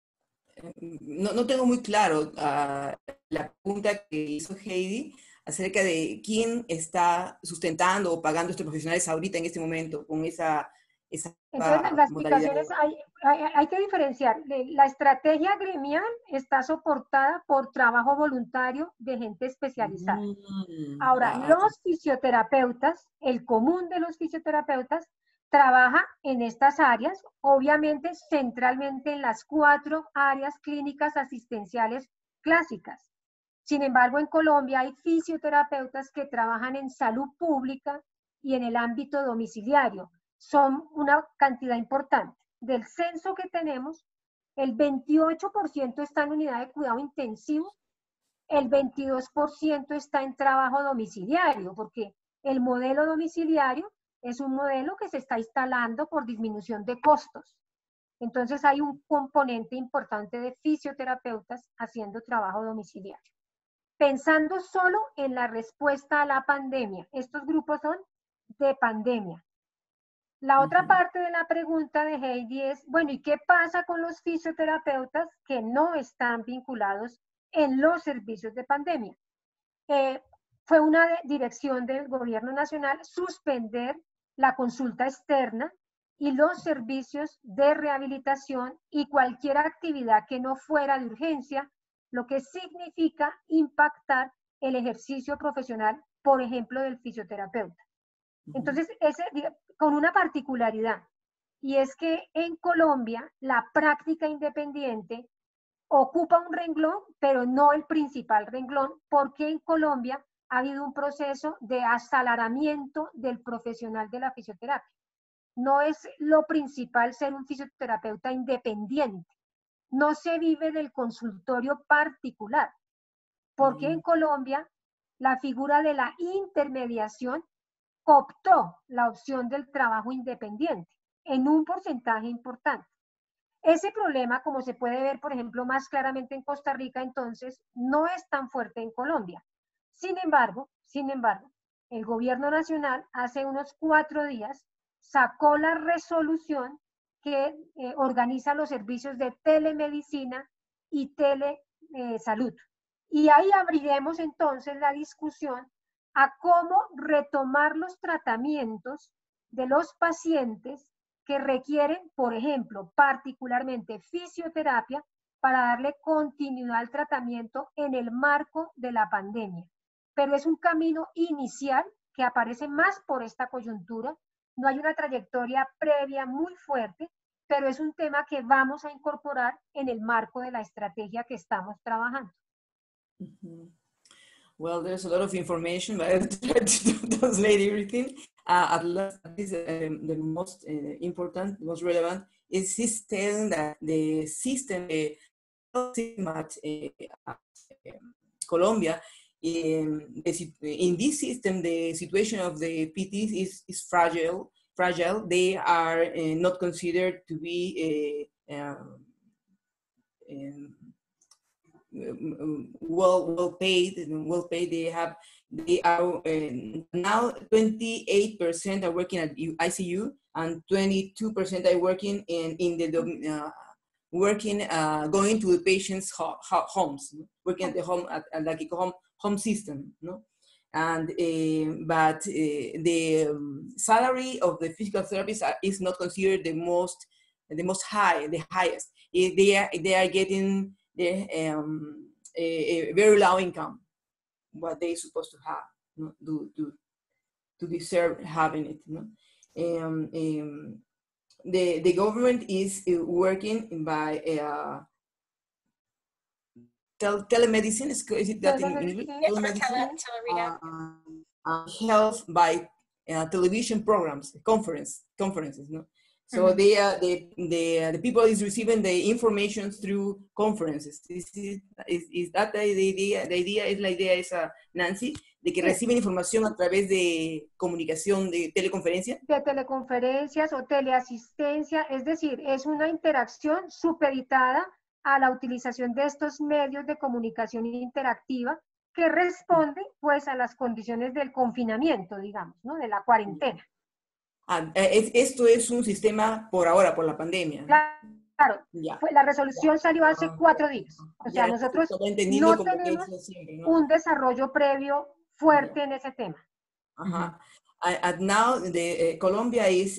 No tengo muy claro la pregunta que hizo Heidi acerca de quién está sustentando o pagando a estos profesionales ahorita en este momento con esa Entonces, las explicaciones hay que diferenciar. La estrategia gremial está soportada por trabajo voluntario de gente especializada. Ahora, los fisioterapeutas, el común de los fisioterapeutas, trabaja en estas áreas, obviamente centralmente en las 4 áreas clínicas asistenciales clásicas. Sin embargo, en Colombia hay fisioterapeutas que trabajan en salud pública y en el ámbito domiciliario. Son una cantidad importante. Del censo que tenemos, el 28% está en unidad de cuidado intensivo, el 22% está en trabajo domiciliario, porque el modelo domiciliario es un modelo que se está instalando por disminución de costos. Entonces hay un componente importante de fisioterapeutas haciendo trabajo domiciliario. Pensando solo en la respuesta a la pandemia, estos grupos son de pandemia. La otra parte de la pregunta de Heidi es, bueno, ¿y qué pasa con los fisioterapeutas que no están vinculados en los servicios de pandemia? Fue una dirección del gobierno nacional suspender la consulta externa y los servicios de rehabilitación y cualquier actividad que no fuera de urgencia, lo que significa impactar el ejercicio profesional, por ejemplo, del fisioterapeuta. Entonces, con una particularidad, y es que en Colombia la práctica independiente ocupa un renglón, pero no el principal renglón, porque en Colombia ha habido un proceso de asalaramiento del profesional de la fisioterapia. No es lo principal ser un fisioterapeuta independiente. No se vive del consultorio particular, porque en Colombia la figura de la intermediación cooptó la opción del trabajo independiente en un porcentaje importante. Ese problema, como se puede ver, por ejemplo, más claramente en Costa Rica, entonces, no es tan fuerte en Colombia. Sin embargo, el gobierno nacional hace unos 4 días sacó la resolución que organiza los servicios de telemedicina y telesalud. Y ahí abriremos entonces la discusión a cómo retomar los tratamientos de los pacientes que requieren, por ejemplo, particularmente fisioterapia para darle continuidad al tratamiento en el marco de la pandemia. Pero es un camino inicial que aparece más por esta coyuntura. No hay una trayectoria previa muy fuerte, pero es un tema que vamos a incorporar en el marco de la estrategia que estamos trabajando. Mm-hmm. Well, there's a lot of information, but I tried to translate everything. At last, the most important, most relevant is saying that the system at Colombia, in this system, the situation of the PTs is fragile. They are not considered to be well paid. They are now 28% are working at ICU and 22% are working in the going to the patient's homes, working at the home at like a home system, no? And but the salary of the physical therapists is not considered the highest. They are getting a very low income, what they're supposed to have, no? to deserve having it, no? The government is working by telemedicine. Is it that in English? Telemedicine. Health by television programs, conferences. No. So the people is receiving the information through conferences. Is that the idea? The idea is Nancy, de que reciben información a través de comunicación, de teleconferencia. De teleconferencias o teleasistencia, es decir, es una interacción supeditada a la utilización de estos medios de comunicación interactiva que responde pues a las condiciones del confinamiento, digamos, ¿no? De la cuarentena. Esto es un sistema por ahora, por la pandemia, ¿no? Claro, pues la resolución salió hace 4 días. O sea, nosotros no tenemos un desarrollo previo fuerte en ese tema. And now the Colombia is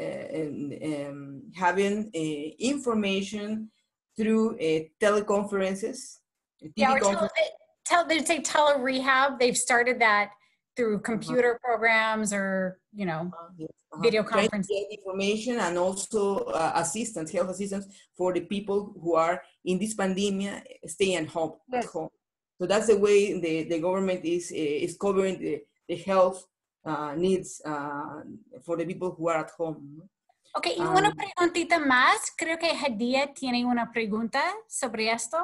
having information through teleconferences. They say tele-rehab. They've started that through computer programs or, you know, video conference. Information and also assistance, health assistance for the people who are in this pandemic staying at home. So that's the way the government is covering the health needs for the people who are at home. Ok, y una preguntita más. Creo que Hadia tiene una pregunta sobre esto.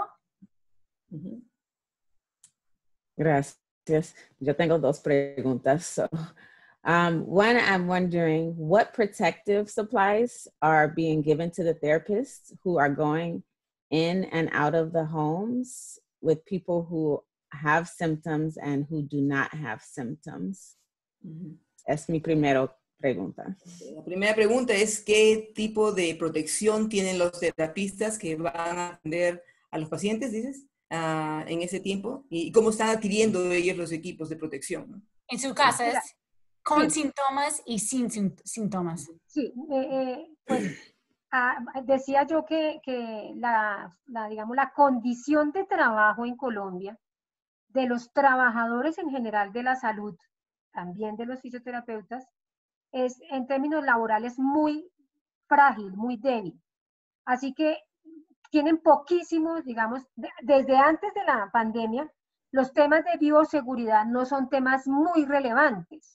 Gracias. Yo tengo 2 preguntas. So, one, I'm wondering what protective supplies are being given to the therapists who are going in and out of the homes with people who have symptoms and who do not have symptoms. Es mi primera pregunta. La primera pregunta es ¿qué tipo de protección tienen los terapistas que van a atender a los pacientes, dices, en ese tiempo? ¿Y cómo están adquiriendo ellos los equipos de protección, ¿no? En sus casas, con síntomas y sin síntomas. Sí, pues decía yo que digamos, la condición de trabajo en Colombia de los trabajadores en general de la salud, también de los fisioterapeutas, es en términos laborales muy frágil, muy débil. Así que tienen poquísimos, digamos, desde antes de la pandemia, los temas de bioseguridad no son temas muy relevantes.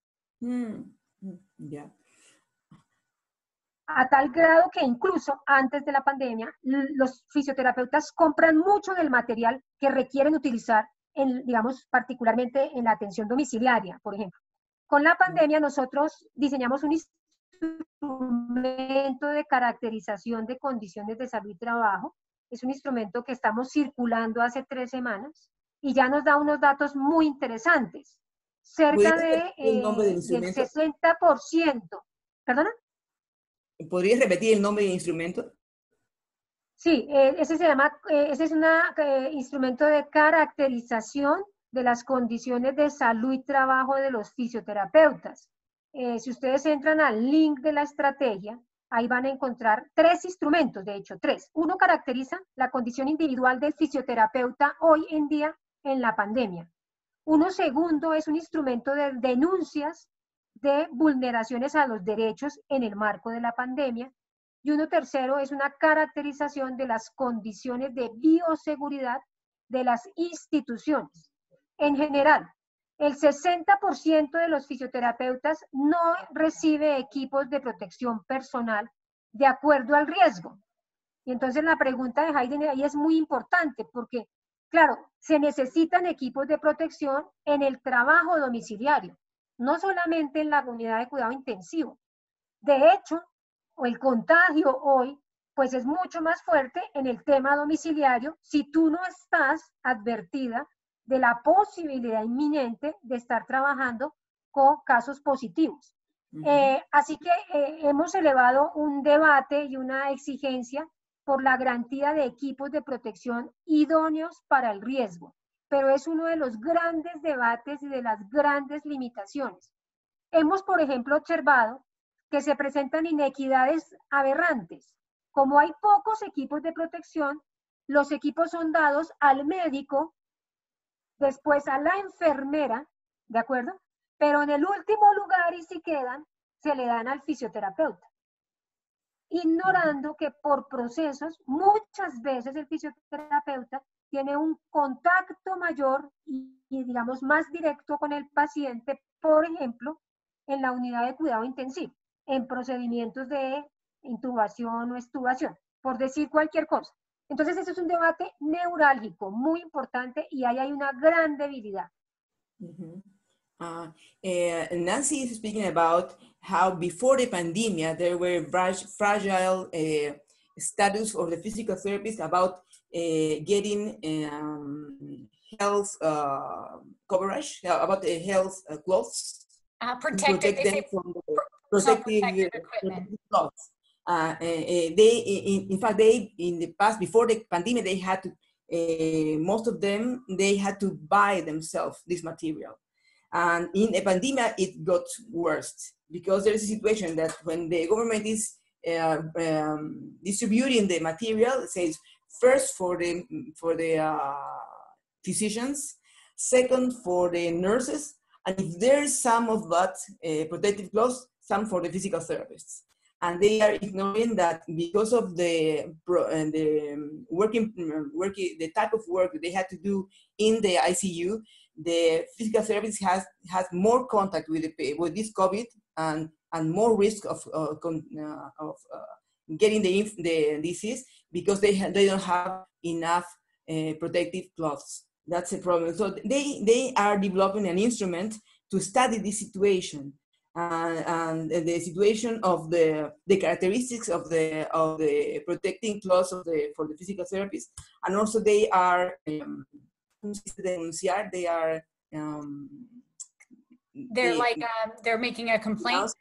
A tal grado que incluso antes de la pandemia, los fisioterapeutas compran mucho del material que requieren utilizar, digamos, particularmente en la atención domiciliaria, por ejemplo. Con la pandemia nosotros diseñamos un instrumento de caracterización de condiciones de salud y trabajo. Es un instrumento que estamos circulando hace 3 semanas y ya nos da unos datos muy interesantes. Cerca del 60%. ¿Perdona? ¿Podrías repetir el nombre del instrumento? Sí, ese se llama, ese es un instrumento de caracterización de las condiciones de salud y trabajo de los fisioterapeutas. Si ustedes entran al link de la estrategia, ahí van a encontrar 3 instrumentos, de hecho, 3. Uno caracteriza la condición individual del fisioterapeuta hoy en día en la pandemia. Uno segundo es un instrumento de denuncias de vulneraciones a los derechos en el marco de la pandemia. Y uno tercero es una caracterización de las condiciones de bioseguridad de las instituciones. En general, el 60% de los fisioterapeutas no recibe equipos de protección personal de acuerdo al riesgo. Y entonces la pregunta de Hayden ahí es muy importante porque, claro, se necesitan equipos de protección en el trabajo domiciliario, no solamente en la unidad de cuidado intensivo. De hecho, el contagio hoy, pues es mucho más fuerte en el tema domiciliario si tú no estás advertida de la posibilidad inminente de estar trabajando con casos positivos. Así que hemos elevado un debate y una exigencia por la garantía de equipos de protección idóneos para el riesgo, pero es uno de los grandes debates y de las grandes limitaciones. Hemos, por ejemplo, observado que se presentan inequidades aberrantes. Como hay pocos equipos de protección, los equipos son dados al médico, después a la enfermera, ¿de acuerdo? Pero en el último lugar, y si quedan, se le dan al fisioterapeuta, ignorando que por procesos, muchas veces el fisioterapeuta tiene un contacto mayor y digamos, más directo con el paciente, por ejemplo, en la unidad de cuidado intensivo, en procedimientos de intubación o extubación, por decir cualquier cosa. Entonces, eso es un debate neurálgico, muy importante, y ahí hay una gran debilidad. Nancy is speaking about how before the pandemic, there were fragile status of the physical therapists about getting health coverage, about the health clothes. Protective, Protect them from the protective equipment. clothes. In fact, they in the past, before the pandemic, they had to, most of them, they had to buy themselves this material. And in the pandemic, it got worse because there is a situation that when the government is distributing the material, it says first for the physicians, second for the nurses, and if there's some of that protective clothes, some for the physical therapists. And they are ignoring that because of the type of work that they had to do in the ICU, the physical therapist has more contact with this COVID and more risk of getting the disease because they don't have enough protective cloths. That's a problem. So they are developing an instrument to study this situation and the situation of the characteristics of the protecting cloths for the physical therapists, and also they are they're making a complaint.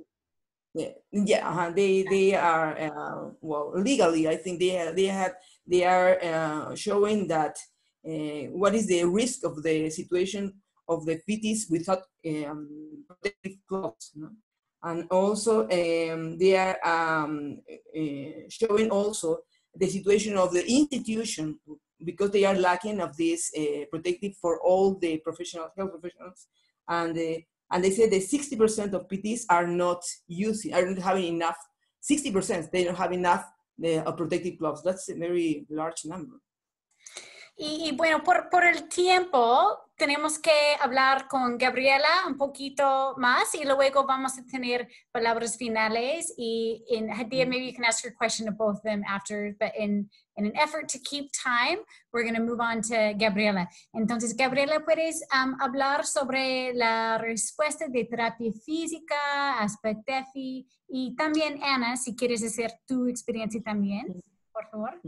They are well, legally I think they are showing that what is the risk of the situation of the fetus without protective clothes, no? And also they are showing also the situation of the institution because they are lacking of this protective for all the health professionals, and they say that 60% of PTs are not having enough. 60% they don't have enough protective gloves. That's a very large number. Y bueno, por el tiempo, tenemos que hablar con Gabriela un poquito más y luego vamos a tener palabras finales. Y Hadia, maybe you can ask your question to both of them after, but in an effort to keep time, we're going to move on to Gabriela. Entonces, Gabriela, ¿puedes hablar sobre la respuesta de terapia física, Aspectefi, y también, Ana, si quieres hacer tu experiencia también, por favor?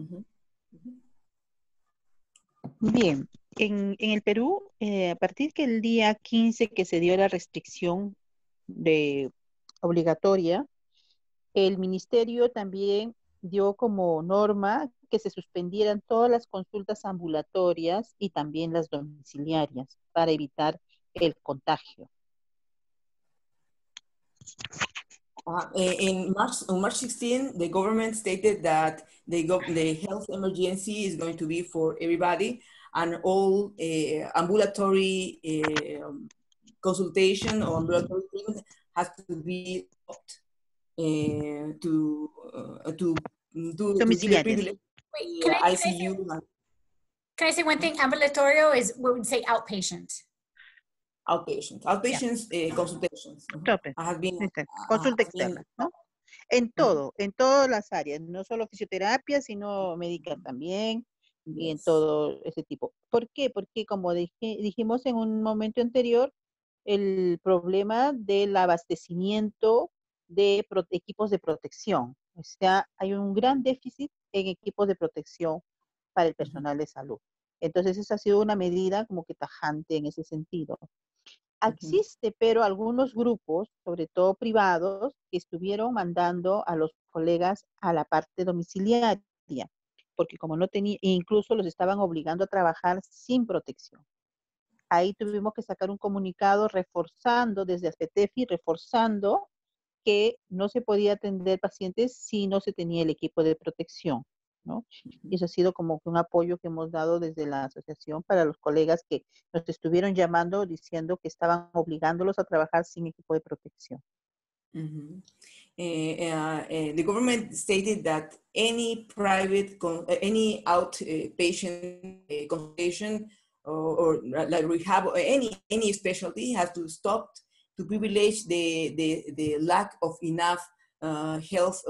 Bien, en el Perú, a partir del día 15 que se dio la restricción obligatoria, el ministerio también dio como norma que se suspendieran todas las consultas ambulatorias y también las domiciliarias para evitar el contagio. On March 16, the government stated that the health emergency is going to be for everybody, and all ambulatory consultation or ambulatory treatment has to be stopped to give a privilege. Wait, The ICU. Can I say one thing? Ambulatorio is what we would say outpatient. Outpatients, consultations. Tope. Have been, Consulta externa, ¿no? En todas las áreas, no solo fisioterapia, sino médica también, y en todo ese tipo. ¿Por qué? Porque como dijimos en un momento anterior, el problema del abastecimiento de equipos de protección. O sea, hay un gran déficit en equipos de protección para el personal de salud. Entonces, esa ha sido una medida como que tajante en ese sentido. Existe, pero algunos grupos, sobre todo privados, que estuvieron mandando a los colegas a la parte domiciliaria, porque como no tenía, incluso los estaban obligando a trabajar sin protección. Ahí tuvimos que sacar un comunicado reforzando desde ASPETEFI, reforzando que no se podía atender pacientes si no se tenía el equipo de protección, ¿no? Y eso ha sido como un apoyo que hemos dado desde la asociación para los colegas que nos estuvieron llamando diciendo que estaban obligándolos a trabajar sin equipo de protección. The government stated that any private, any outpatient consultation or like rehab or any specialty has to stop to privilege the lack of enough health,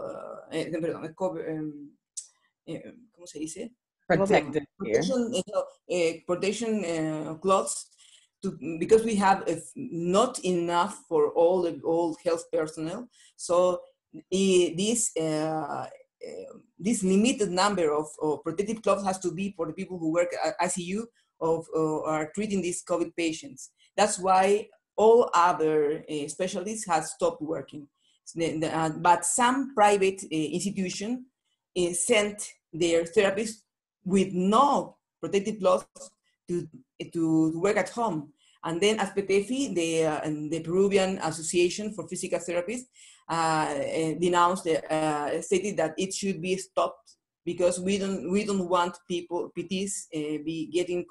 ¿cómo se dice? Protective Protection cloths, because we have not enough for all health personnel. So this limited number of protective cloths has to be for the people who work at ICU are treating these COVID patients. That's why all other specialties have stopped working. But some private institution sent their therapists with no protective clothes to work at home. And then ASPETEFI, the Peruvian Association for Physical Therapists, denounced, stated that it should be stopped because we don't want PTs be getting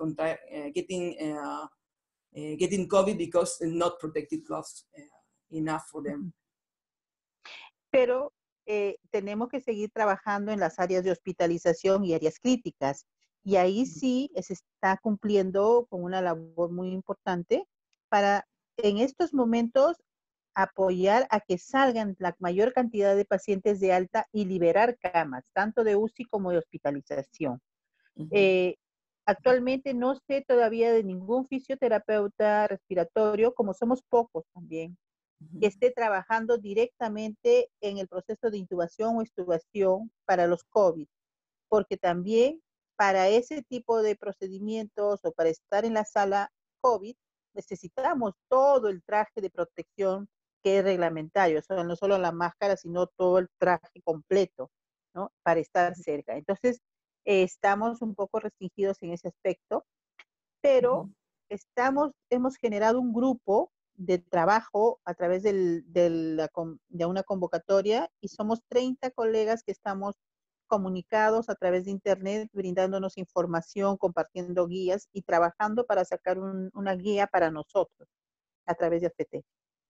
COVID because not protective clothes enough for them. Pero tenemos que seguir trabajando en las áreas de hospitalización y áreas críticas. Y ahí sí se está cumpliendo con una labor muy importante para en estos momentos apoyar a que salgan la mayor cantidad de pacientes de alta y liberar camas, tanto de UCI como de hospitalización. Actualmente no sé todavía de ningún fisioterapeuta respiratorio, como somos pocos también, que esté trabajando directamente en el proceso de intubación o extubación para los COVID, porque también para ese tipo de procedimientos o para estar en la sala COVID, necesitamos todo el traje de protección que es reglamentario, o sea, no solo la máscara, sino todo el traje completo, ¿no? Para estar cerca. Entonces, estamos un poco restringidos en ese aspecto, pero hemos generado un grupo de trabajo a través de una convocatoria y somos 30 colegas que estamos comunicados a través de internet, brindándonos información, compartiendo guías y trabajando para sacar una guía para nosotros a través de ASPETEFI.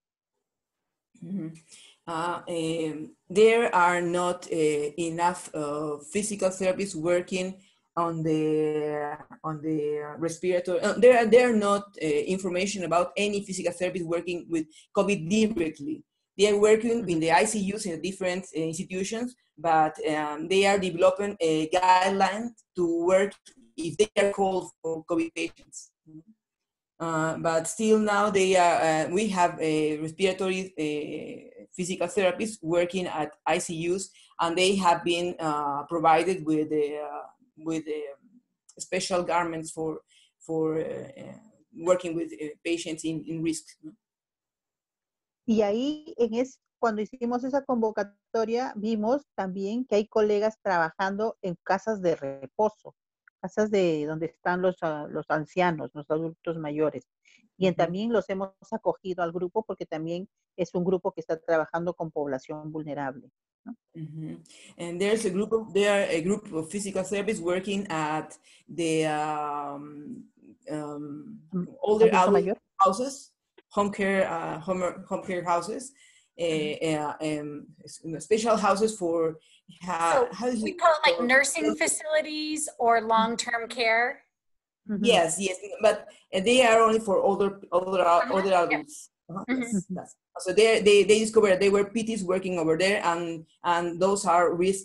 There are not enough physical therapists working on the respiratory. There are not information about any physical therapists working with COVID directly. They are working in the ICUs in different institutions, but they are developing a guideline to work if they are called for COVID patients. But still now we have a respiratory physical therapists working at ICUs, and they have been provided with special garments for working with patients in risk. Y ahí cuando hicimos esa convocatoria, vimos también que hay colegas trabajando en casas de reposo, casas de donde están los ancianos, los adultos mayores. Y también los hemos acogido al grupo porque también es un grupo que está trabajando con población vulnerable, ¿no? And there are a group of physical therapists working at the older Adulto adult mayor. houses, home care houses, special houses for So we call it like nursing facilities or long-term care. Yes, but they are only for older adults. So they discovered there were PTs working over there, and those are risk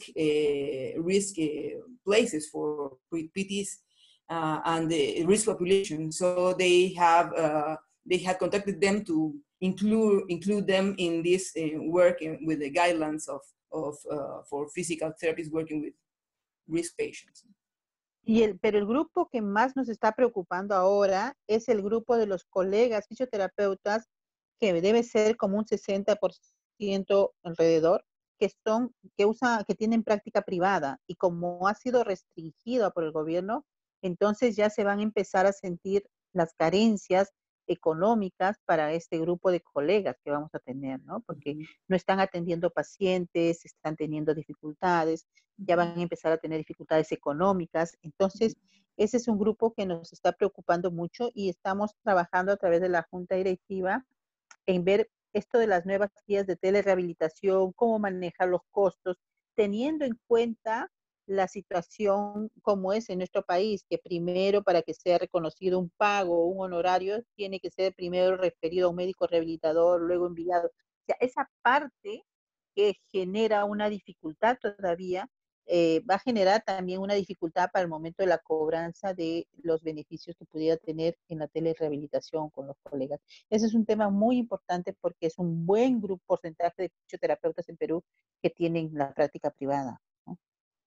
places for PTs and the risk population. So they had contacted them to include them in this work with the guidelines for physical therapists working with risk patients. Pero el grupo que más nos está preocupando ahora es el grupo de los colegas fisioterapeutas, que debe ser como un 60% alrededor, que tienen práctica privada, y como ha sido restringido por el gobierno, entonces ya se van a empezar a sentir las carencias económicas para este grupo de colegas que vamos a tener, ¿no? Porque no están atendiendo pacientes, están teniendo dificultades, ya van a empezar a tener dificultades económicas. Entonces, ese es un grupo que nos está preocupando mucho y estamos trabajando a través de la Junta Directiva en ver esto de las nuevas guías de telerehabilitación, cómo manejar los costos, teniendo en cuenta la situación como es en nuestro país, que primero para que sea reconocido un pago o un honorario, tiene que ser primero referido a un médico rehabilitador, luego enviado. O sea, esa parte que genera una dificultad todavía, va a generar también una dificultad para el momento de la cobranza de los beneficios que pudiera tener en la telerehabilitación con los colegas. Ese es un tema muy importante porque es un buen porcentaje de fisioterapeutas en Perú que tienen la práctica privada, ¿no?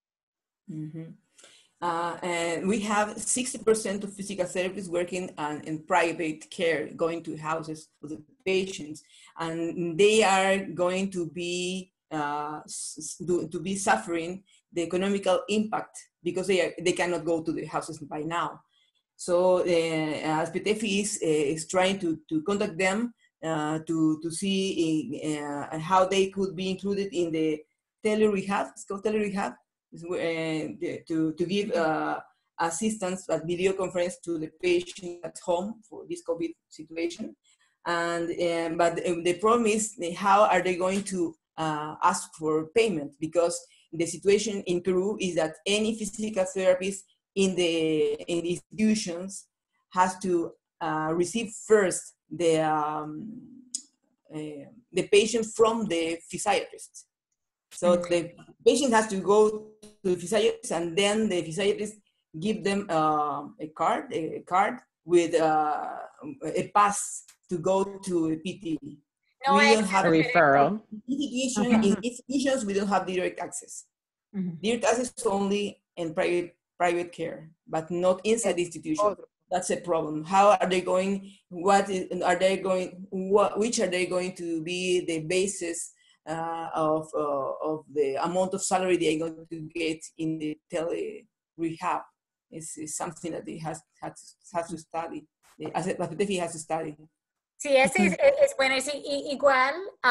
And we have 60% of physical therapists working in private care, going to houses of the patients, and they are going to be suffering the economical impact because they cannot go to the houses by now. So ASPTEFI is trying to contact them to see how they could be included in the tele-rehab. It's called tele-rehab. To give assistance at video conference to the patient at home for this COVID situation. And but the problem is, how are they going to ask for payment? Because the situation in Peru is that any physical therapist in the institutions has to receive first the patient from the physiatrist. So the patient has to go to the physiatrist, and then the physiatrist give them a card with a pass to go to a PT. No, we don't have a referral. In institutions, we don't have direct access. Direct access only in private care, but not inside the institution. That's a problem. How are they going? Which are they going to be the basis of the amount of salary they are going to get in the tele-rehab? Is something that they has to study. ASPTEFI has to study. Sí, es bueno. Es igual,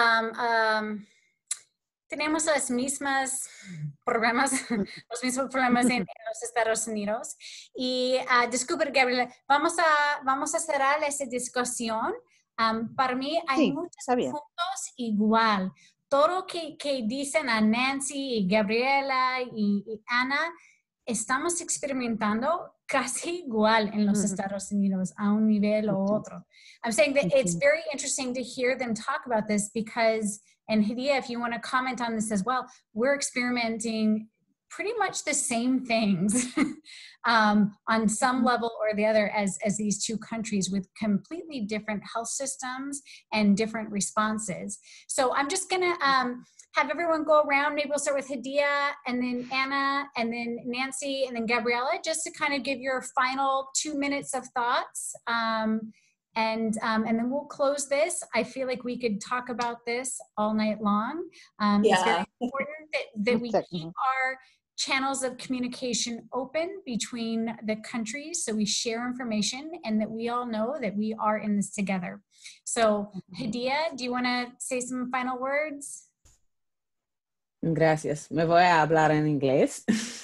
tenemos los mismos problemas en los Estados Unidos. Y disculpe, Gabriela, vamos a cerrar esta discusión. Para mí hay muchos puntos igual. Todo que dicen a Nancy y Gabriela y Ana, estamos experimentando casi igual en los Estados Unidos a un nivel o otro. I'm saying that it's very interesting to hear them talk about this because, and Hadia, if you want to comment on this as well, we're experimenting pretty much the same things on some level or the other as these two countries with completely different health systems and different responses. So I'm just going to have everyone go around. Maybe we'll start with Hadia and then Anna and then Nancy and then Gabriela, just to kind of give your final 2 minutes of thoughts. And then we'll close this. I feel like we could talk about this all night long. It's very important that we keep our channels of communication open between the countries so we share information and that we all know that we are in this together. So Hadia, do you want to say some final words? Gracias. Me voy a hablar en inglés.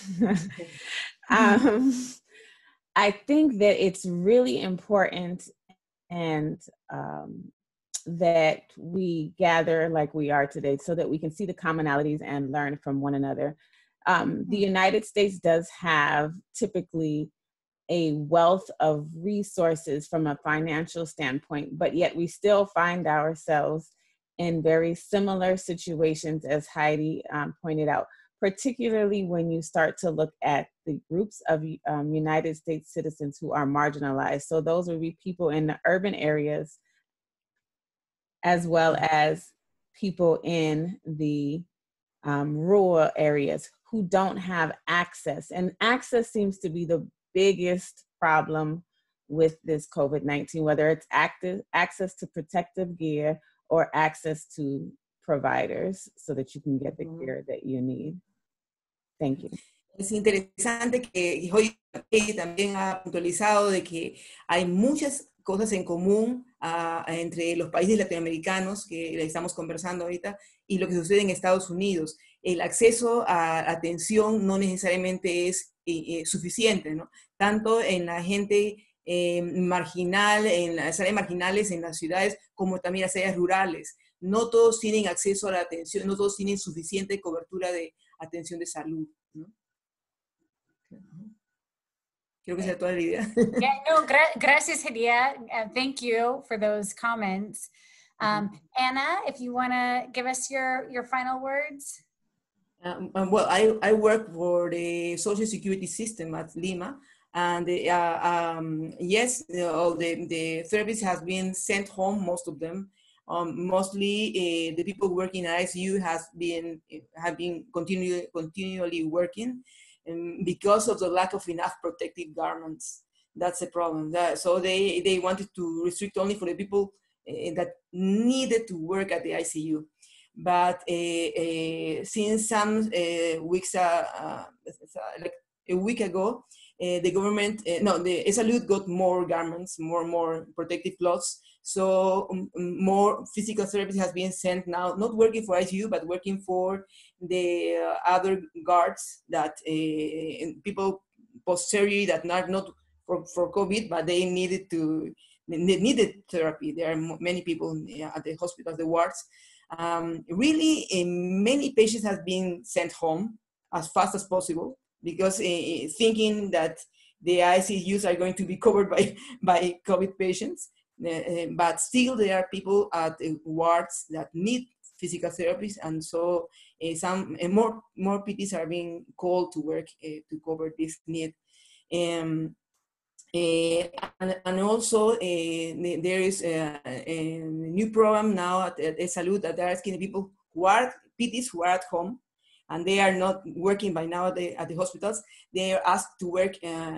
I think that it's really important and that we gather like we are today so that we can see the commonalities and learn from one another. The United States does have typically a wealth of resources from a financial standpoint, but yet we still find ourselves in very similar situations, as Heidi pointed out, particularly when you start to look at the groups of United States citizens who are marginalized. So those would be people in the urban areas, as well as people in the rural areas who don't have access. And access seems to be the biggest problem with this COVID-19, whether it's access to protective gear or access to providers so that you can get the care that you need. Thank you. Es interesante que hoy también ha puntualizado de que hay muchas cosas en común entre los países latinoamericanos que estamos conversando ahorita y lo que sucede en Estados Unidos. El acceso a atención no necesariamente es suficiente, ¿no? Tanto en la gente marginal, en las áreas marginales, en las ciudades, como también en las áreas rurales. No todos tienen acceso a la atención, no todos tienen suficiente cobertura de atención de salud, ¿no? Creo que esa es toda la idea. Yeah, no, gracias, Hadia. Thank you for those comments. Anna, if you want to give us your final words. Well, I work for the Social Security system at Lima, and yes, all the therapists have been sent home, most of them. Mostly the people working in ICU have been continually working because of the lack of enough protective garments. That's the problem. So they wanted to restrict only for the people that needed to work at the ICU. But since some weeks, like a week ago, the government, the SALUD got more garments, more protective clothes. So more physical therapy has been sent now, not working for ICU, but working for the other guards that people post-surgery that are not for COVID, but they needed therapy. There are many people at the hospital, the wards. Really, many patients have been sent home as fast as possible because thinking that the ICUs are going to be covered by COVID patients. But still there are people at wards that need physical therapies, and so some more PTs are being called to work to cover this need. And also there is a new program now at Salud that they're asking the people who are PTs who are at home and they are not working by now at the hospitals. They are asked to work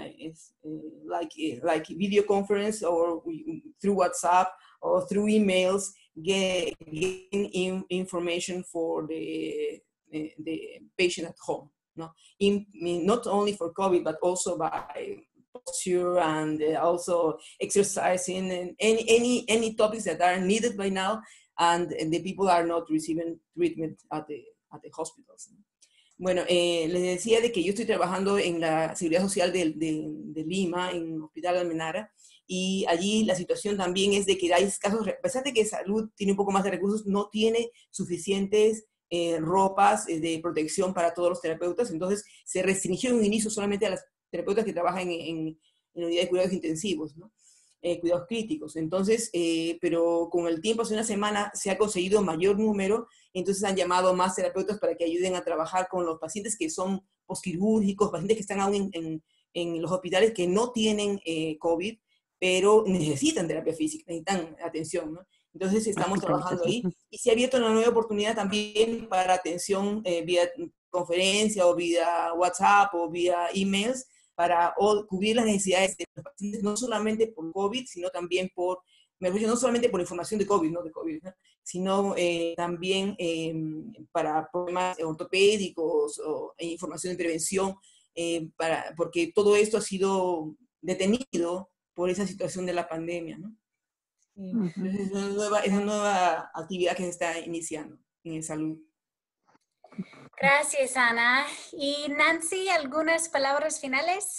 like video conference or through WhatsApp or through emails, getting information for the patient at home. No, not only for COVID, but also by posture and also exercising and any topics that are needed by now, and the people are not receiving treatment at the hospitals. Bueno, les decía de que yo estoy trabajando en la Seguridad Social de Lima, en Hospital Almenara, y allí la situación también es de que hay casos, a pesar de que Salud tiene un poco más de recursos, no tiene suficientes ropas de protección para todos los terapeutas, entonces se restringió en un inicio solamente a las terapeutas que trabajan en la unidad de cuidados intensivos, ¿no? Cuidados críticos. Entonces, pero con el tiempo, hace una semana, se ha conseguido mayor número, entonces han llamado más terapeutas para que ayuden a trabajar con los pacientes que son postquirúrgicos, pacientes que están aún en los hospitales que no tienen COVID, pero necesitan terapia física, necesitan atención, ¿no? Entonces estamos trabajando ahí. Y se ha abierto una nueva oportunidad también para atención vía conferencia o vía WhatsApp o vía emails para cubrir las necesidades de los pacientes, no solamente por COVID, sino también por me refiero no solamente por información de COVID, ¿no? ¿no? Sino también para problemas ortopédicos o información de prevención, porque todo esto ha sido detenido por esa situación de la pandemia, ¿no? Es una nueva actividad que se está iniciando en salud. Gracias, Ana. Y Nancy, ¿algunas palabras finales?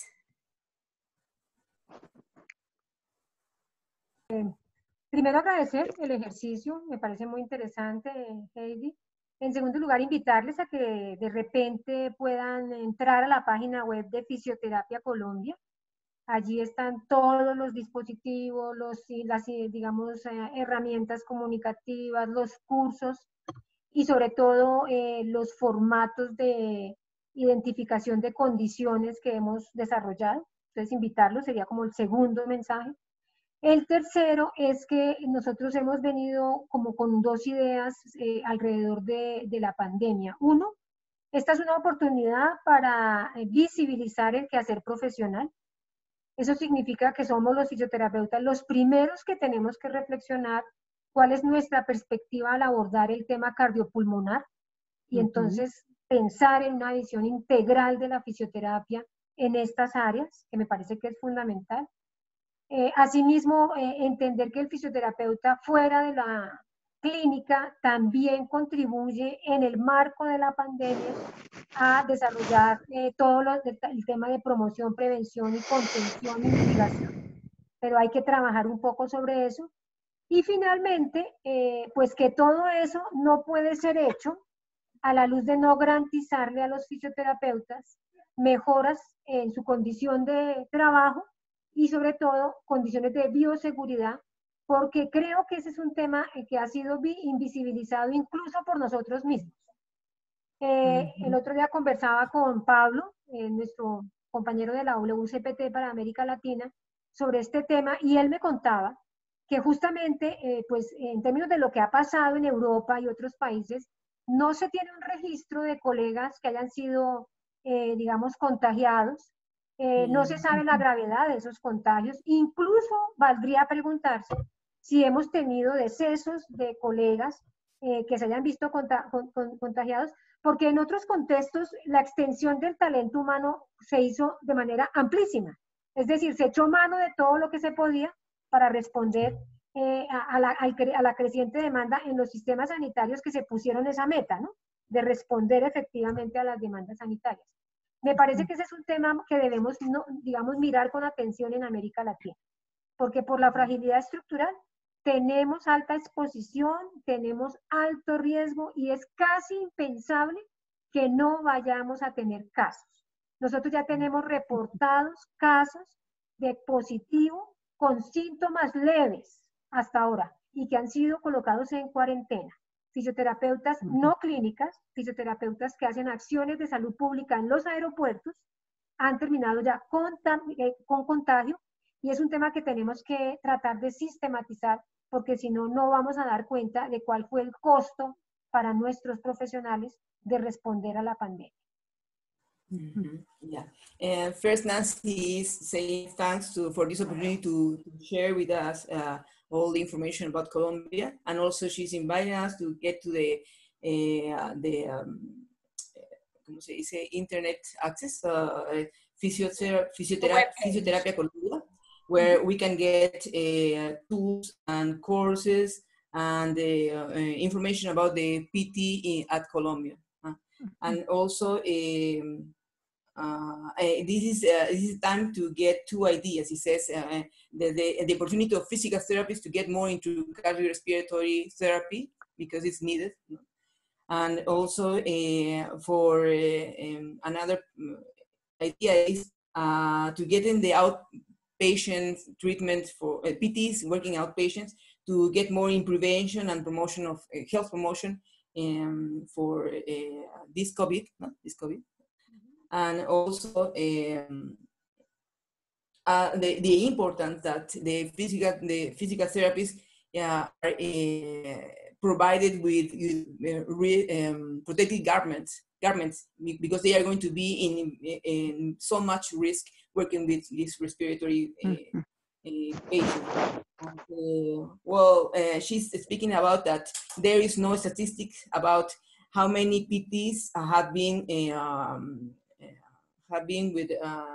Primero, agradecer el ejercicio, me parece muy interesante, Heidi. En segundo lugar, invitarles a que de repente puedan entrar a la página web de Fisioterapia Colombia. Allí están todos los dispositivos, las digamos, herramientas comunicativas, los cursos y sobre todo los formatos de identificación de condiciones que hemos desarrollado. Entonces, invitarlos sería como el segundo mensaje. El tercero es que nosotros hemos venido como con dos ideas alrededor de la pandemia. Uno, esta es una oportunidad para visibilizar el quehacer profesional. Eso significa que somos los fisioterapeutas los primeros que tenemos que reflexionar cuál es nuestra perspectiva al abordar el tema cardiopulmonar y entonces pensar en una visión integral de la fisioterapia en estas áreas, que me parece que es fundamental. Asimismo, entender que el fisioterapeuta fuera de la clínica también contribuye en el marco de la pandemia a desarrollar todo el tema de promoción, prevención y contención y mitigación. Pero hay que trabajar un poco sobre eso. Y finalmente, pues que todo eso no puede ser hecho a la luz de no garantizarle a los fisioterapeutas mejoras en su condición de trabajo y sobre todo condiciones de bioseguridad, porque creo que ese es un tema que ha sido invisibilizado incluso por nosotros mismos. El otro día conversaba con Pablo, nuestro compañero de la WCPT para América Latina, sobre este tema y él me contaba que justamente, pues en términos de lo que ha pasado en Europa y otros países, no se tiene un registro de colegas que hayan sido, digamos, contagiados. No se sabe la gravedad de esos contagios. Incluso valdría preguntarse si hemos tenido decesos de colegas que se hayan visto contagiados, porque en otros contextos la extensión del talento humano se hizo de manera amplísima. Es decir, se echó mano de todo lo que se podía para responder a la creciente demanda en los sistemas sanitarios que se pusieron esa meta, ¿no? De responder efectivamente a las demandas sanitarias. Me parece que ese es un tema que debemos, digamos, mirar con atención en América Latina, porque por la fragilidad estructural tenemos alta exposición, tenemos alto riesgo y es casi impensable que no vayamos a tener casos. Nosotros ya tenemos reportados casos de positivo con síntomas leves hasta ahora y que han sido colocados en cuarentena. Fisioterapeutas no clínicas, fisioterapeutas que hacen acciones de salud pública en los aeropuertos, han terminado ya con contagio y es un tema que tenemos que tratar de sistematizar porque si no, no vamos a dar cuenta de cuál fue el costo para nuestros profesionales de responder a la pandemia. Yeah. First, Nancy is saying thanks for this opportunity to share with us all the information about Colombia, and also she's inviting us to get to the ¿cómo se dice? Internet access, Fisioterapia Colombia, where we can get tools and courses and information about the PT at Colombia. And also, this is time to get two ideas. He says the opportunity of physical therapists to get more into cardiorespiratory therapy because it's needed. And also for another idea is to get in the outpatient treatment for PTs, working outpatients, to get more in prevention and promotion of health promotion for this COVID. And also the importance that the physical therapists are provided with protective garments because they are going to be in so much risk working with this respiratory patient. Well, she's speaking about that there is no statistics about how many PTs have been with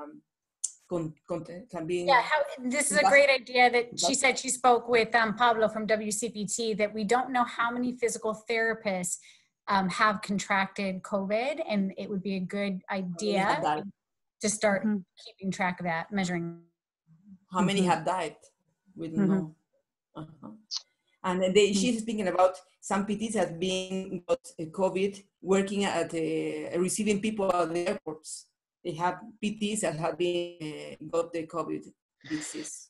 Yeah, this is a great idea that she said she spoke with Pablo from WCPT, that we don't know how many physical therapists have contracted COVID, and it would be a good idea to start keeping track of that, measuring. How many have died? We don't know. And she's speaking about some PTs have been got COVID working at receiving people at the airports. They have PTs that have been got the COVID disease.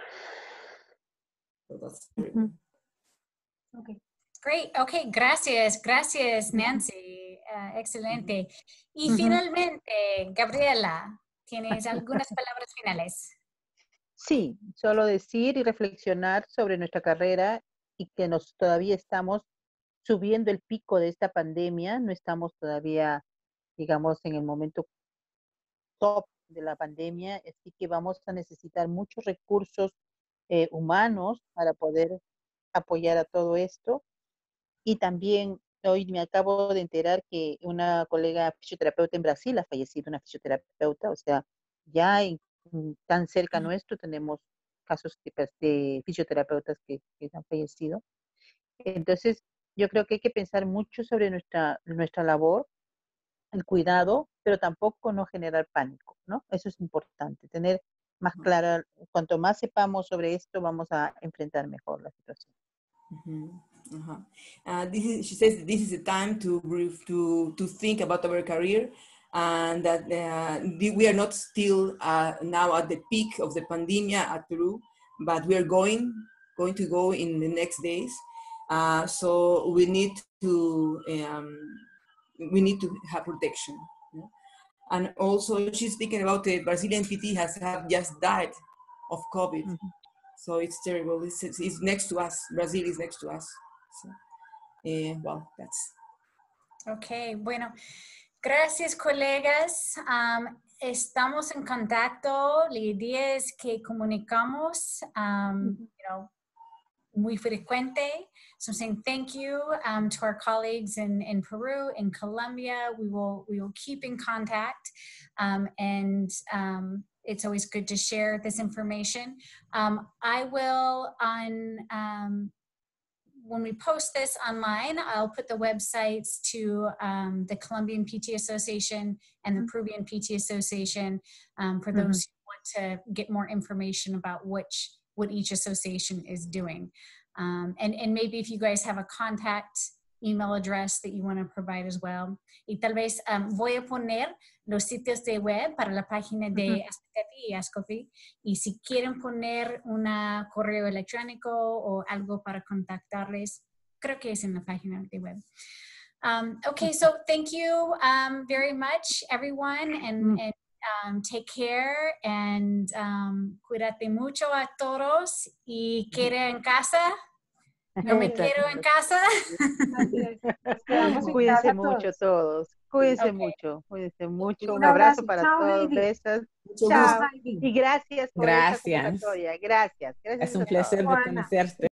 So that's terrible. Okay. Great. Okay. Gracias, Nancy. Excelente. Y finalmente, Gabriela, ¿tienes algunas palabras finales? Sí, solo decir y reflexionar sobre nuestra carrera y que todavía estamos subiendo el pico de esta pandemia, no estamos todavía, digamos, en el momento top de la pandemia, así que vamos a necesitar muchos recursos humanos para poder apoyar a todo esto. Y también hoy me acabo de enterar que una colega fisioterapeuta en Brasil ha fallecido, una fisioterapeuta, o sea, ya tan cerca nuestro tenemos casos de fisioterapeutas que han fallecido. Entonces, yo creo que hay que pensar mucho sobre nuestra labor, el cuidado, pero tampoco no generar pánico, ¿no? Eso es importante, tener más clara, cuanto más sepamos sobre esto, vamos a enfrentar mejor la situación. She says this is the time to think about our career, and that we are not still now at the peak of the pandemic at Peru, but we are going to go in the next days. So we need to have protection. Yeah? And also, she's speaking about the Brazilian PT have just died of COVID. So it's terrible. It's next to us. Brazil is next to us. So, well, that's. Okay, bueno, gracias, colegas. Estamos en contacto. La idea es que comunicamos, muy frecuente. So saying thank you to our colleagues in Peru, in Colombia. We will keep in contact, and it's always good to share this information. I will when we post this online, I'll put the websites to the Colombian PT Association and the Peruvian PT Association for those who want to get more information about what each association is doing. And maybe if you guys have a contact email address that you want to provide as well. Y tal vez voy a poner los sitios de web para la página de ASCOFI y ASCOFI. Y si quieren poner un correo electrónico o algo para contactarles, creo que es en la página de web. Okay, so thank you very much, everyone, and take care, and cuídate mucho a todos, y quede en casa. No me quiero en casa. Cuídense mucho todos. Cuídense mucho. Cuídense mucho. Un abrazo para todos. Besos. Chao. Y gracias por esta convocatoria. Gracias. Es un placer de conocerte.